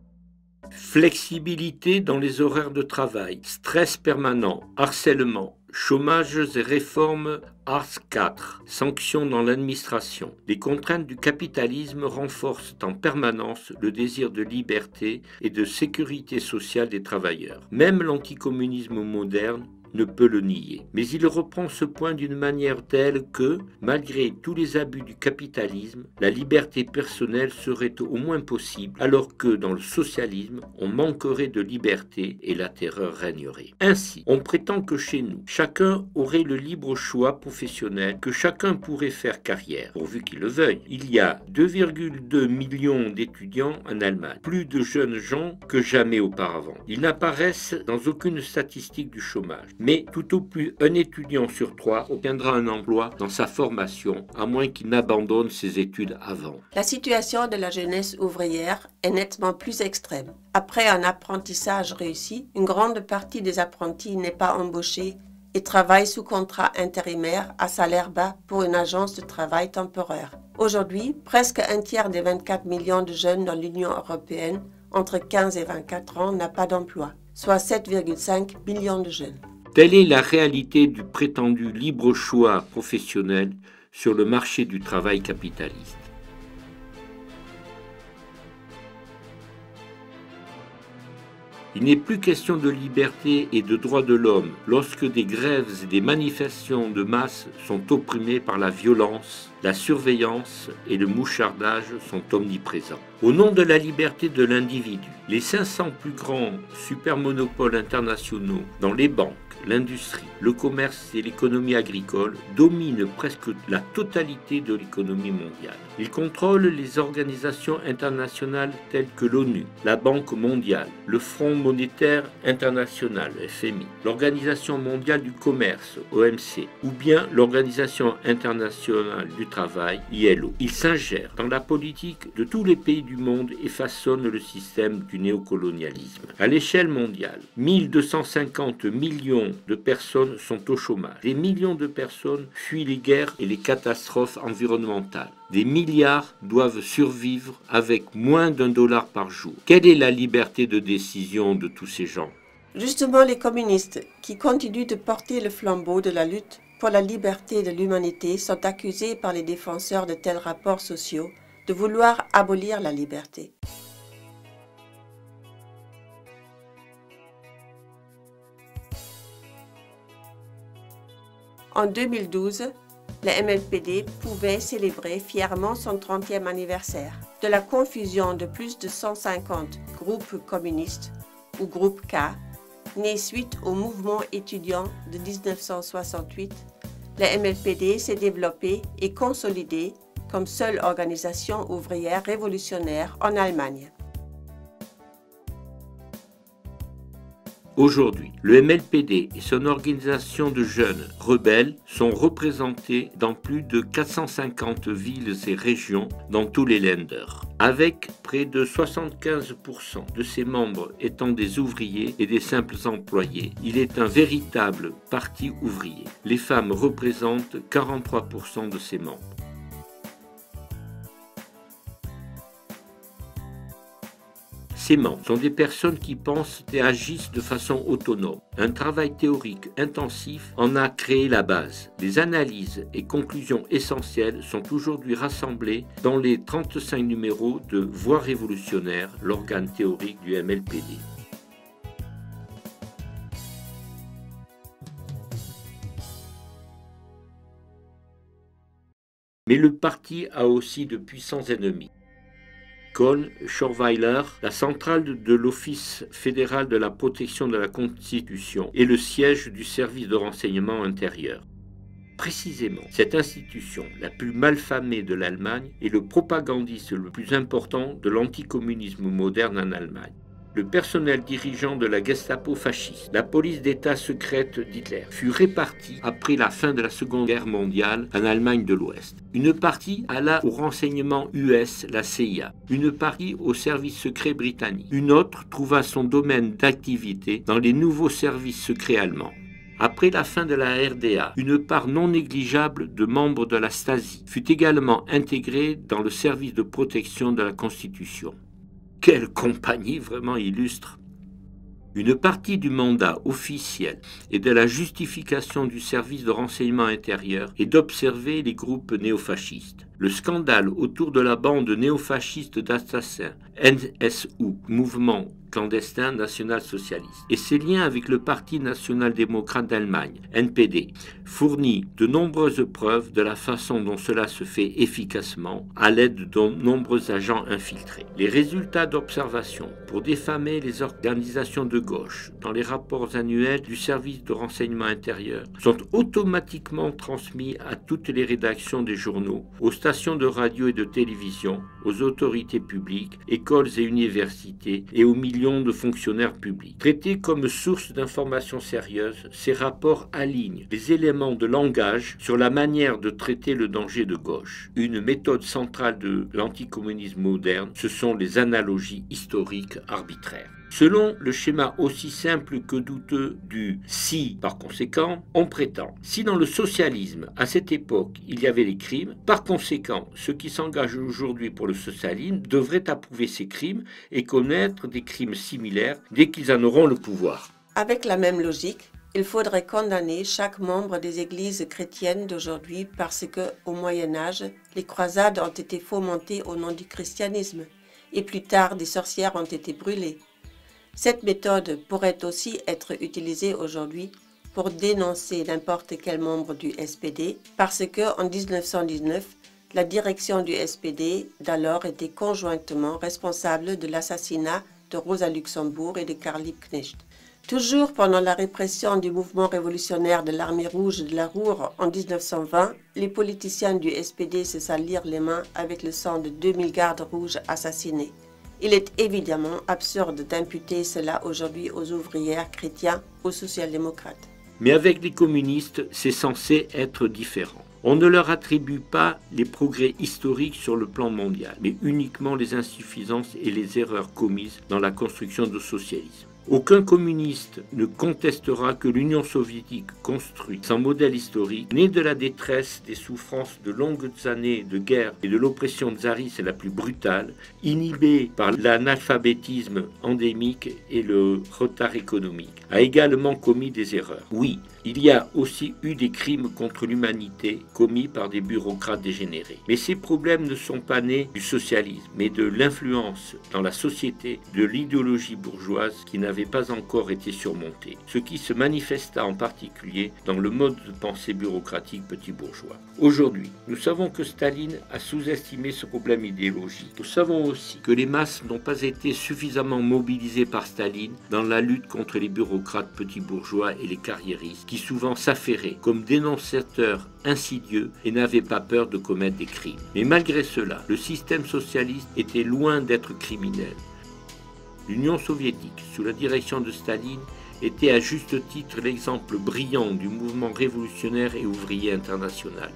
Flexibilité dans les horaires de travail, stress permanent, harcèlement, Chômage et réformes Ars 4, sanctions dans l'administration. Les contraintes du capitalisme renforcent en permanence le désir de liberté et de sécurité sociale des travailleurs. Même l'anticommunisme moderne ne peut le nier. Mais il reprend ce point d'une manière telle que, malgré tous les abus du capitalisme, la liberté personnelle serait au moins possible, alors que dans le socialisme, on manquerait de liberté et la terreur régnerait. Ainsi, on prétend que chez nous, chacun aurait le libre choix professionnel, que chacun pourrait faire carrière, pourvu qu'il le veuille. Il y a 2,2 millions d'étudiants en Allemagne, plus de jeunes gens que jamais auparavant. Ils n'apparaissent dans aucune statistique du chômage. Mais tout au plus, un étudiant sur 3 obtiendra un emploi dans sa formation, à moins qu'il n'abandonne ses études avant. La situation de la jeunesse ouvrière est nettement plus extrême. Après un apprentissage réussi, une grande partie des apprentis n'est pas embauchée et travaille sous contrat intérimaire à salaire bas pour une agence de travail temporaire. Aujourd'hui, presque un tiers des 24 millions de jeunes dans l'Union européenne entre 15 et 24 ans n'a pas d'emploi, soit 7,5 millions de jeunes. Telle est la réalité du prétendu libre choix professionnel sur le marché du travail capitaliste. Il n'est plus question de liberté et de droits de l'homme lorsque des grèves et des manifestations de masse sont opprimées par la violence, la surveillance et le mouchardage sont omniprésents. Au nom de la liberté de l'individu, les 500 plus grands supermonopoles internationaux dans les banques, l'industrie, le commerce et l'économie agricole dominent presque la totalité de l'économie mondiale. Ils contrôlent les organisations internationales telles que l'ONU, la Banque mondiale, le Fonds monétaire international, FMI, l'Organisation mondiale du commerce, OMC, ou bien l'Organisation internationale du travail, ILO. Ils s'ingèrent dans la politique de tous les pays du monde et façonnent le système du néocolonialisme. À l'échelle mondiale, 1250 millions de personnes sont au chômage. Des millions de personnes fuient les guerres et les catastrophes environnementales. Des milliards doivent survivre avec moins d'$1 par jour. Quelle est la liberté de décision de tous ces gens? Justement, les communistes, qui continuent de porter le flambeau de la lutte pour la liberté de l'humanité, sont accusés par les défenseurs de tels rapports sociaux de vouloir abolir la liberté. En 2012, le MLPD pouvait célébrer fièrement son 30e anniversaire. De la confusion de plus de 150 groupes communistes, ou groupe K, nés suite au mouvement étudiant de 1968, le MLPD s'est développé et consolidé comme seule organisation ouvrière révolutionnaire en Allemagne. Aujourd'hui, le MLPD et son organisation de jeunes rebelles sont représentés dans plus de 450 villes et régions dans tous les Länder, avec près de 75% de ses membres étant des ouvriers et des simples employés. Il est un véritable parti ouvrier. Les femmes représentent 43% de ses membres. Ces membres sont des personnes qui pensent et agissent de façon autonome. Un travail théorique intensif en a créé la base. Les analyses et conclusions essentielles sont aujourd'hui rassemblées dans les 35 numéros de Voix révolutionnaire, l'organe théorique du MLPD. Mais le parti a aussi de puissants ennemis. Kohl, Schorweiler, la centrale de l'Office fédéral de la protection de la Constitution et le siège du service de renseignement intérieur. Précisément, cette institution, la plus malfamée de l'Allemagne, est le propagandiste le plus important de l'anticommunisme moderne en Allemagne. Le personnel dirigeant de la Gestapo fasciste, la police d'État secrète d'Hitler, fut réparti après la fin de la Seconde Guerre mondiale en Allemagne de l'Ouest. Une partie alla au renseignement US, la CIA, une partie au service secret britannique, une autre trouva son domaine d'activité dans les nouveaux services secrets allemands. Après la fin de la RDA, une part non négligeable de membres de la Stasi fut également intégrée dans le service de protection de la Constitution. Quelle compagnie vraiment illustre! Une partie du mandat officiel et de la justification du service de renseignement intérieur est d'observer les groupes néofascistes. Le scandale autour de la bande néofasciste d'assassins NSU, Mouvement clandestin national-socialiste, et ses liens avec le Parti national-démocrate d'Allemagne, NPD, fournit de nombreuses preuves de la façon dont cela se fait efficacement à l'aide de nombreux agents infiltrés. Les résultats d'observation pour diffamer les organisations de gauche dans les rapports annuels du service de renseignement intérieur sont automatiquement transmis à toutes les rédactions des journaux, aux stations de radio et de télévision, aux autorités publiques, écoles et universités et aux millions de fonctionnaires publics. Traités comme source d'informations sérieuses, ces rapports alignent les éléments de langage sur la manière de traiter le danger de gauche. Une méthode centrale de l'anticommunisme moderne, ce sont les analogies historiques arbitraires. Selon le schéma aussi simple que douteux du « si », par conséquent, on prétend, si dans le socialisme, à cette époque, il y avait des crimes, par conséquent, ceux qui s'engagent aujourd'hui pour le socialisme devraient approuver ces crimes et commettre des crimes similaires dès qu'ils en auront le pouvoir. Avec la même logique, il faudrait condamner chaque membre des églises chrétiennes d'aujourd'hui parce que, au Moyen-Âge, les croisades ont été fomentées au nom du christianisme et plus tard des sorcières ont été brûlées. Cette méthode pourrait aussi être utilisée aujourd'hui pour dénoncer n'importe quel membre du SPD parce que en 1919, la direction du SPD d'alors était conjointement responsable de l'assassinat de Rosa Luxembourg et de Karl Liebknecht. Toujours pendant la répression du mouvement révolutionnaire de l'armée rouge de la Ruhr en 1920, les politiciens du SPD se salirent les mains avec le sang de 2000 gardes rouges assassinés. Il est évidemment absurde d'imputer cela aujourd'hui aux ouvrières chrétiens, aux social-démocrates. Mais avec les communistes, c'est censé être différent. On ne leur attribue pas les progrès historiques sur le plan mondial, mais uniquement les insuffisances et les erreurs commises dans la construction du socialisme. Aucun communiste ne contestera que l'Union soviétique construit son modèle historique, né de la détresse, des souffrances de longues années de guerre et de l'oppression tsariste la plus brutale, inhibée par l'analphabétisme endémique et le retard économique, a également commis des erreurs. Oui, il y a aussi eu des crimes contre l'humanité commis par des bureaucrates dégénérés. Mais ces problèmes ne sont pas nés du socialisme, mais de l'influence dans la société de l'idéologie bourgeoise qui n'avait pas encore été surmontée, ce qui se manifesta en particulier dans le mode de pensée bureaucratique petit bourgeois. Aujourd'hui, nous savons que Staline a sous-estimé ce problème idéologique. Nous savons aussi que les masses n'ont pas été suffisamment mobilisées par Staline dans la lutte contre les bureaucrates petits bourgeois et les carriéristes, qui souvent s'affairaient comme dénonciateurs insidieux et n'avaient pas peur de commettre des crimes. Mais malgré cela, le système socialiste était loin d'être criminel. L'Union soviétique, sous la direction de Staline, était à juste titre l'exemple brillant du mouvement révolutionnaire et ouvrier international.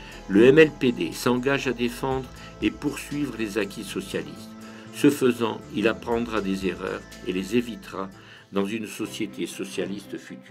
Le MLPD s'engage à défendre et poursuivre les acquis socialistes. Ce faisant, il apprendra des erreurs et les évitera dans une société socialiste future.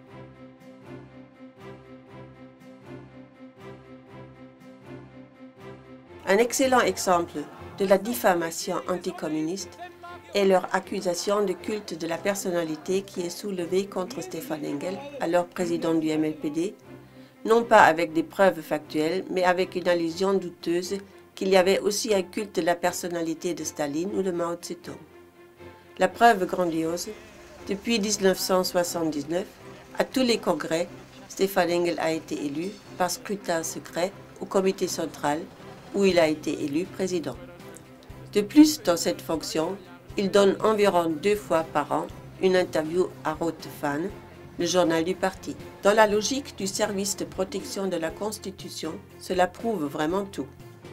Un excellent exemple de la diffamation anticommuniste est leur accusation de culte de la personnalité qui est soulevée contre Stefan Engels, alors président du MLPD, non pas avec des preuves factuelles, mais avec une allusion douteuse qu'il y avait aussi un culte de la personnalité de Staline ou de Mao Tse-tung. La preuve grandiose, depuis 1979, à tous les congrès, Stefan Engels a été élu par scrutin secret au comité central où il a été élu président. De plus, dans cette fonction, il donne environ 2 fois par an une interview à Rote Fahne, le journal du parti. Dans la logique du service de protection de la Constitution, cela prouve vraiment tout.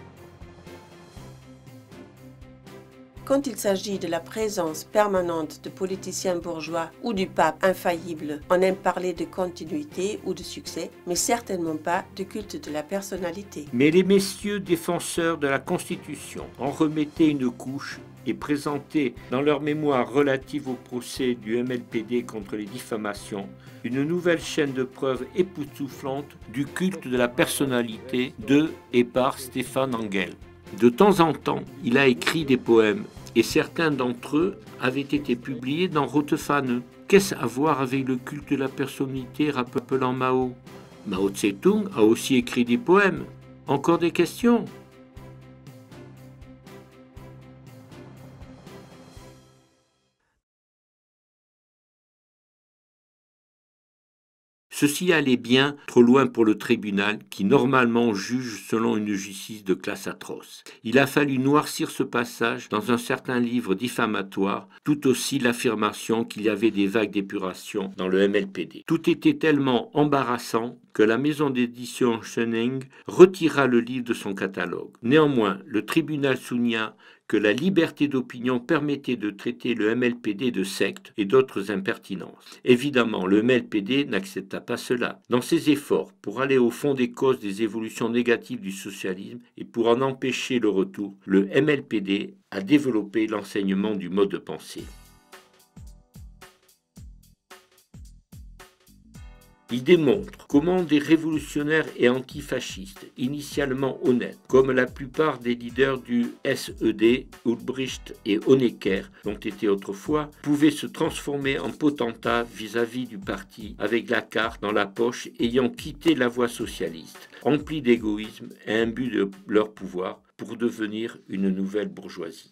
Quand il s'agit de la présence permanente de politiciens bourgeois ou du pape infaillible, on aime parler de continuité ou de succès, mais certainement pas de culte de la personnalité. Mais les messieurs défenseurs de la Constitution en remettaient une couche et présentaient dans leur mémoire relative au procès du MLPD contre les diffamations une nouvelle chaîne de preuves époustouflante du culte de la personnalité de et par Stefan Engels. De temps en temps, il a écrit des poèmes et certains d'entre eux avaient été publiés dans Rote Fahne. Qu'est-ce à voir avec le culte de la personnalité rappelant Mao? Mao Tse-tung a aussi écrit des poèmes. Encore des questions? Ceci allait bien trop loin pour le tribunal qui normalement juge selon une justice de classe atroce. Il a fallu noircir ce passage dans un certain livre diffamatoire, tout aussi l'affirmation qu'il y avait des vagues d'épuration dans le MLPD. Tout était tellement embarrassant que la maison d'édition Schoening retira le livre de son catalogue. Néanmoins, le tribunal souligna que la liberté d'opinion permettait de traiter le MLPD de secte et d'autres impertinences. Évidemment, le MLPD n'accepta pas cela. Dans ses efforts pour aller au fond des causes des évolutions négatives du socialisme et pour en empêcher le retour, le MLPD a développé l'enseignement du mode de pensée. Il démontre comment des révolutionnaires et antifascistes, initialement honnêtes, comme la plupart des leaders du SED, Ulbricht et Honecker l'ont été autrefois, pouvaient se transformer en potentats vis-à-vis du parti avec la carte dans la poche ayant quitté la voie socialiste, emplis d'égoïsme et imbu de leur pouvoir pour devenir une nouvelle bourgeoisie.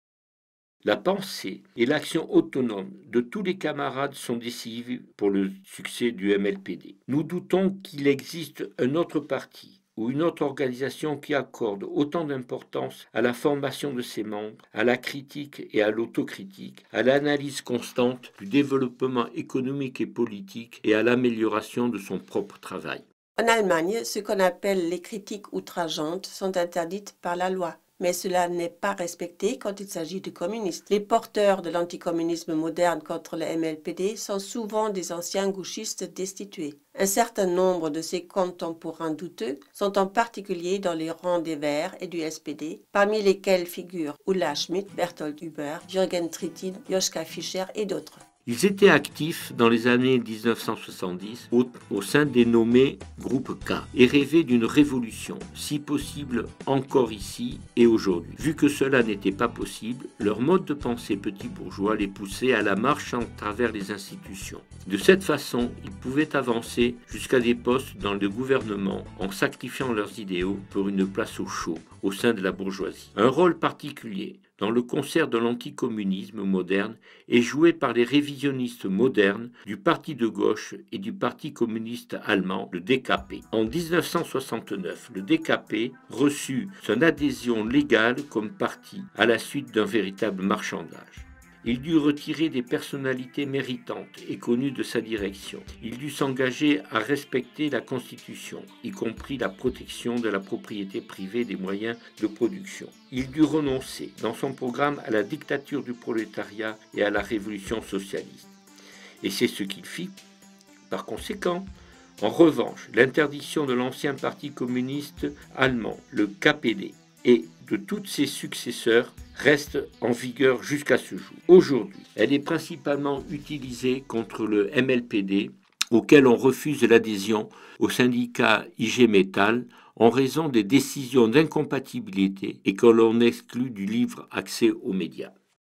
La pensée et l'action autonome de tous les camarades sont décisives pour le succès du MLPD. Nous doutons qu'il existe un autre parti ou une autre organisation qui accorde autant d'importance à la formation de ses membres, à la critique et à l'autocritique, à l'analyse constante du développement économique et politique et à l'amélioration de son propre travail. En Allemagne, ce qu'on appelle les critiques outrageantes sont interdites par la loi. Mais cela n'est pas respecté quand il s'agit de communistes. Les porteurs de l'anticommunisme moderne contre le MLPD sont souvent des anciens gauchistes destitués. Un certain nombre de ces contemporains douteux sont en particulier dans les rangs des Verts et du SPD, parmi lesquels figurent Ulla Schmidt, Berthold Huber, Jürgen Trittin, Joschka Fischer et d'autres. Ils étaient actifs dans les années 1970 au sein des nommés groupes K et rêvaient d'une révolution, si possible encore ici et aujourd'hui. Vu que cela n'était pas possible, leur mode de pensée petit bourgeois les poussait à la marche à travers les institutions. De cette façon, ils pouvaient avancer jusqu'à des postes dans le gouvernement en sacrifiant leurs idéaux pour une place au chaud au sein de la bourgeoisie. Un rôle particulier dans le concert de l'anticommunisme moderne est joué par les révisionnistes modernes du parti de gauche et du parti communiste allemand, le DKP. En 1969, le DKP reçut son adhésion légale comme parti à la suite d'un véritable marchandage. Il dut retirer des personnalités méritantes et connues de sa direction. Il dut s'engager à respecter la Constitution, y compris la protection de la propriété privée des moyens de production. Il dut renoncer dans son programme à la dictature du prolétariat et à la révolution socialiste. Et c'est ce qu'il fit. Par conséquent, en revanche, l'interdiction de l'ancien parti communiste allemand, le KPD, et de tous ses successeurs reste en vigueur jusqu'à ce jour. Aujourd'hui, elle est principalement utilisée contre le MLPD, auquel on refuse l'adhésion au syndicat IG Metall en raison des décisions d'incompatibilité et que l'on exclut du libre accès aux médias.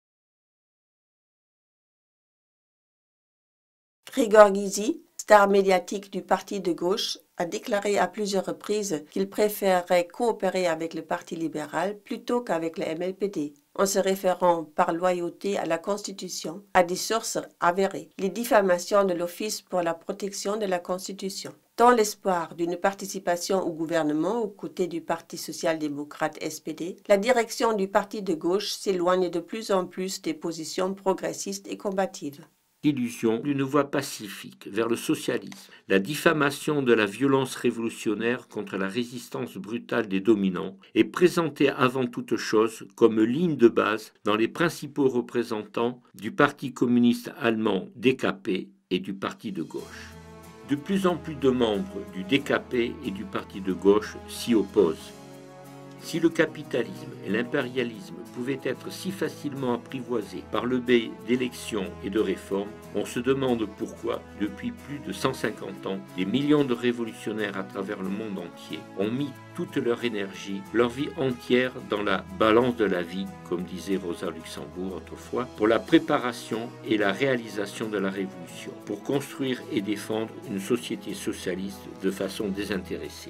Grigor Gysi, star médiatique du parti de gauche, a déclaré à plusieurs reprises qu'il préférerait coopérer avec le Parti libéral plutôt qu'avec le MLPD, en se référant par loyauté à la Constitution, à des sources avérées, les diffamations de l'Office pour la protection de la Constitution. Dans l'espoir d'une participation au gouvernement aux côtés du Parti social-démocrate SPD, la direction du parti de gauche s'éloigne de plus en plus des positions progressistes et combatives. Illusion d'une voie pacifique vers le socialisme, la diffamation de la violence révolutionnaire contre la résistance brutale des dominants est présentée avant toute chose comme ligne de base dans les principaux représentants du Parti communiste allemand DKP et du Parti de gauche. De plus en plus de membres du DKP et du Parti de gauche s'y opposent. Si le capitalisme et l'impérialisme pouvaient être si facilement apprivoisés par le biais d'élections et de réformes, on se demande pourquoi, depuis plus de 150 ans, des millions de révolutionnaires à travers le monde entier ont mis toute leur énergie, leur vie entière dans la balance de la vie, comme disait Rosa Luxembourg autrefois, pour la préparation et la réalisation de la révolution, pour construire et défendre une société socialiste de façon désintéressée.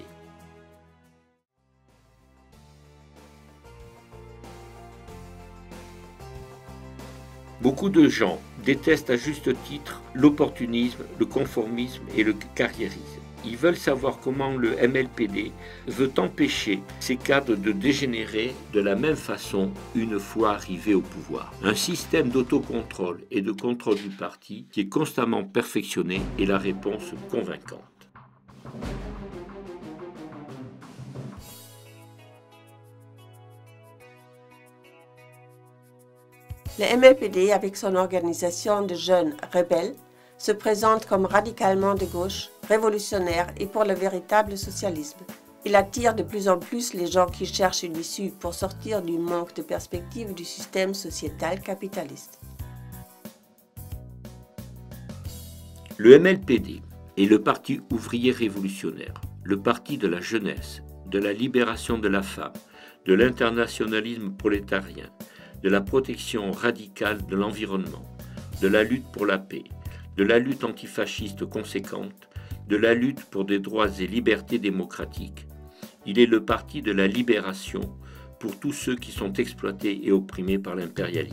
Beaucoup de gens détestent à juste titre l'opportunisme, le conformisme et le carriérisme. Ils veulent savoir comment le MLPD veut empêcher ces cadres de dégénérer de la même façon une fois arrivés au pouvoir. Un système d'autocontrôle et de contrôle du parti qui est constamment perfectionné est la réponse convaincante. Le MLPD, avec son organisation de jeunes rebelles, se présente comme radicalement de gauche, révolutionnaire et pour le véritable socialisme. Il attire de plus en plus les gens qui cherchent une issue pour sortir du manque de perspective du système sociétal capitaliste. Le MLPD est le Parti ouvrier révolutionnaire, le parti de la jeunesse, de la libération de la femme, de l'internationalisme prolétarien, de la protection radicale de l'environnement, de la lutte pour la paix, de la lutte antifasciste conséquente, de la lutte pour des droits et libertés démocratiques. Il est le parti de la libération pour tous ceux qui sont exploités et opprimés par l'impérialisme.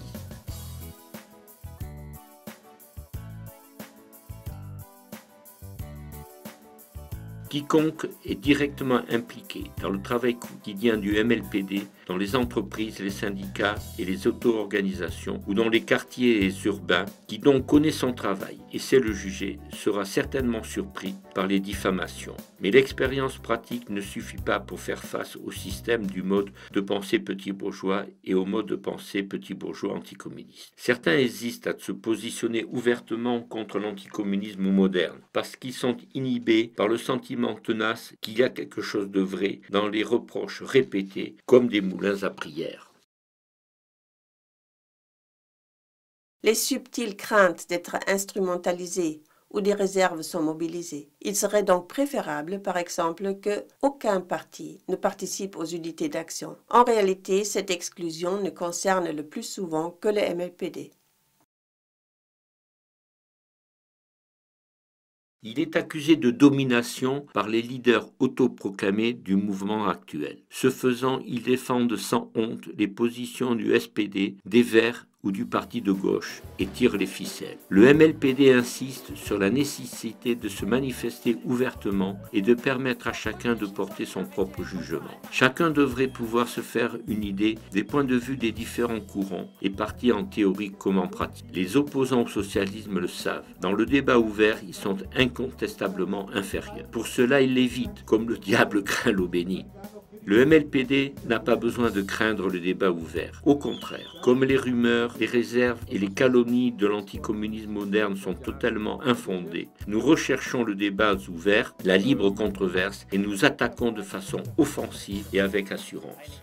Quiconque est directement impliqué dans le travail quotidien du MLPD, dans les entreprises, les syndicats et les auto-organisations ou dans les quartiers urbains, qui donc connaît son travail et sait le juger, sera certainement surpris par les diffamations. Mais l'expérience pratique ne suffit pas pour faire face au système du mode de pensée petit bourgeois et au mode de pensée petit bourgeois anticommuniste. Certains hésitent à se positionner ouvertement contre l'anticommunisme moderne parce qu'ils sont inhibés par le sentiment tenace qu'il y a quelque chose de vrai dans les reproches répétés comme des moulins à prière. Les subtiles craintes d'être instrumentalisés ou des réserves sont mobilisées. Il serait donc préférable, par exemple, que aucun parti ne participe aux unités d'action. En réalité, cette exclusion ne concerne le plus souvent que le MLPD. Il est accusé de domination par les leaders autoproclamés du mouvement actuel. Ce faisant, il défend sans honte les positions du SPD, des Verts ou du parti de gauche et tire les ficelles. Le MLPD insiste sur la nécessité de se manifester ouvertement et de permettre à chacun de porter son propre jugement. Chacun devrait pouvoir se faire une idée des points de vue des différents courants et partis en théorie comme en pratique. Les opposants au socialisme le savent. Dans le débat ouvert, ils sont incontestablement inférieurs. Pour cela, ils l'évitent, comme le diable craint l'eau bénie. Le MLPD n'a pas besoin de craindre le débat ouvert. Au contraire, comme les rumeurs, les réserves et les calomnies de l'anticommunisme moderne sont totalement infondées, nous recherchons le débat ouvert, la libre controverse et nous attaquons de façon offensive et avec assurance.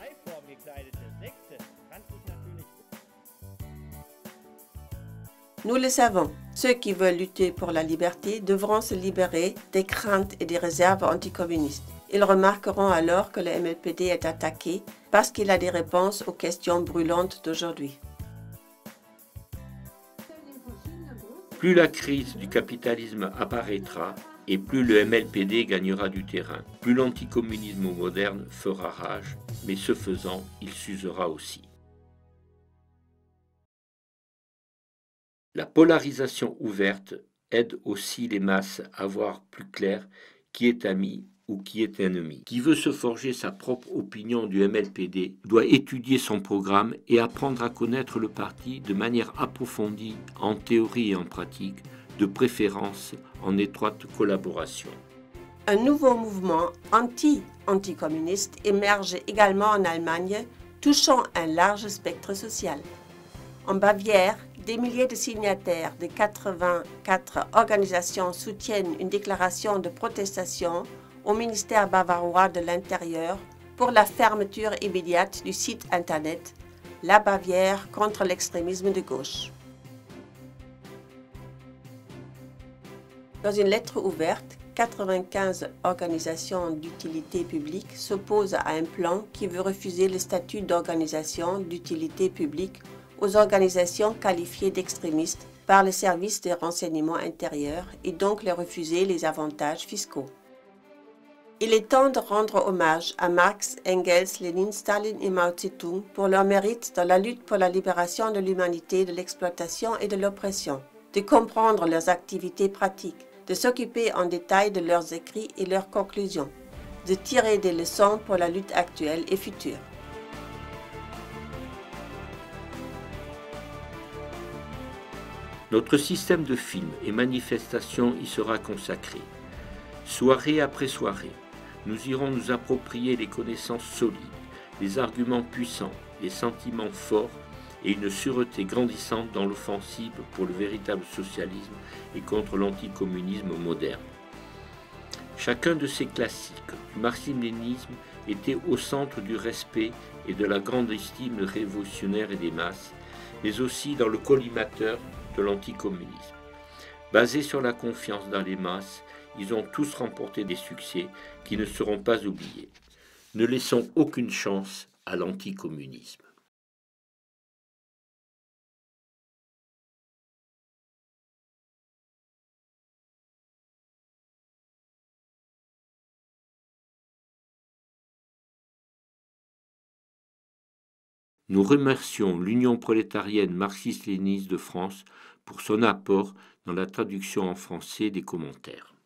Nous le savons, ceux qui veulent lutter pour la liberté devront se libérer des craintes et des réserves anticommunistes. Ils remarqueront alors que le MLPD est attaqué parce qu'il a des réponses aux questions brûlantes d'aujourd'hui. Plus la crise du capitalisme apparaîtra et plus le MLPD gagnera du terrain, plus l'anticommunisme moderne fera rage, mais ce faisant, il s'usera aussi. La polarisation ouverte aide aussi les masses à voir plus clair qui est ami ou qui est ennemi. Qui veut se forger sa propre opinion du MLPD doit étudier son programme et apprendre à connaître le parti de manière approfondie en théorie et en pratique, de préférence en étroite collaboration. Un nouveau mouvement anti-anticommuniste émerge également en Allemagne, touchant un large spectre social. En Bavière, des milliers de signataires de 84 organisations soutiennent une déclaration de protestation au ministère bavarois de l'Intérieur pour la fermeture immédiate du site internet La Bavière contre l'extrémisme de gauche. Dans une lettre ouverte, 95 organisations d'utilité publique s'opposent à un plan qui veut refuser le statut d'organisation d'utilité publique aux organisations qualifiées d'extrémistes par le service de renseignement intérieur et donc leur refuser les avantages fiscaux. Il est temps de rendre hommage à Marx, Engels, Lénine, Staline et Mao Tse-tung pour leur mérite dans la lutte pour la libération de l'humanité de l'exploitation et de l'oppression, de comprendre leurs activités pratiques, de s'occuper en détail de leurs écrits et leurs conclusions, de tirer des leçons pour la lutte actuelle et future. Notre système de films et manifestations y sera consacré. Soirée après soirée, nous irons nous approprier les connaissances solides, les arguments puissants, les sentiments forts et une sûreté grandissante dans l'offensive pour le véritable socialisme et contre l'anticommunisme moderne. Chacun de ces classiques du marxisme-léninisme était au centre du respect et de la grande estime des révolutionnaires et des masses, mais aussi dans le collimateur de l'anticommunisme. Basés sur la confiance dans les masses, ils ont tous remporté des succès qui ne seront pas oubliés. Ne laissons aucune chance à l'anticommunisme. Nous remercions l'Union prolétarienne marxiste-léniniste de France pour son apport dans la traduction en français des commentaires.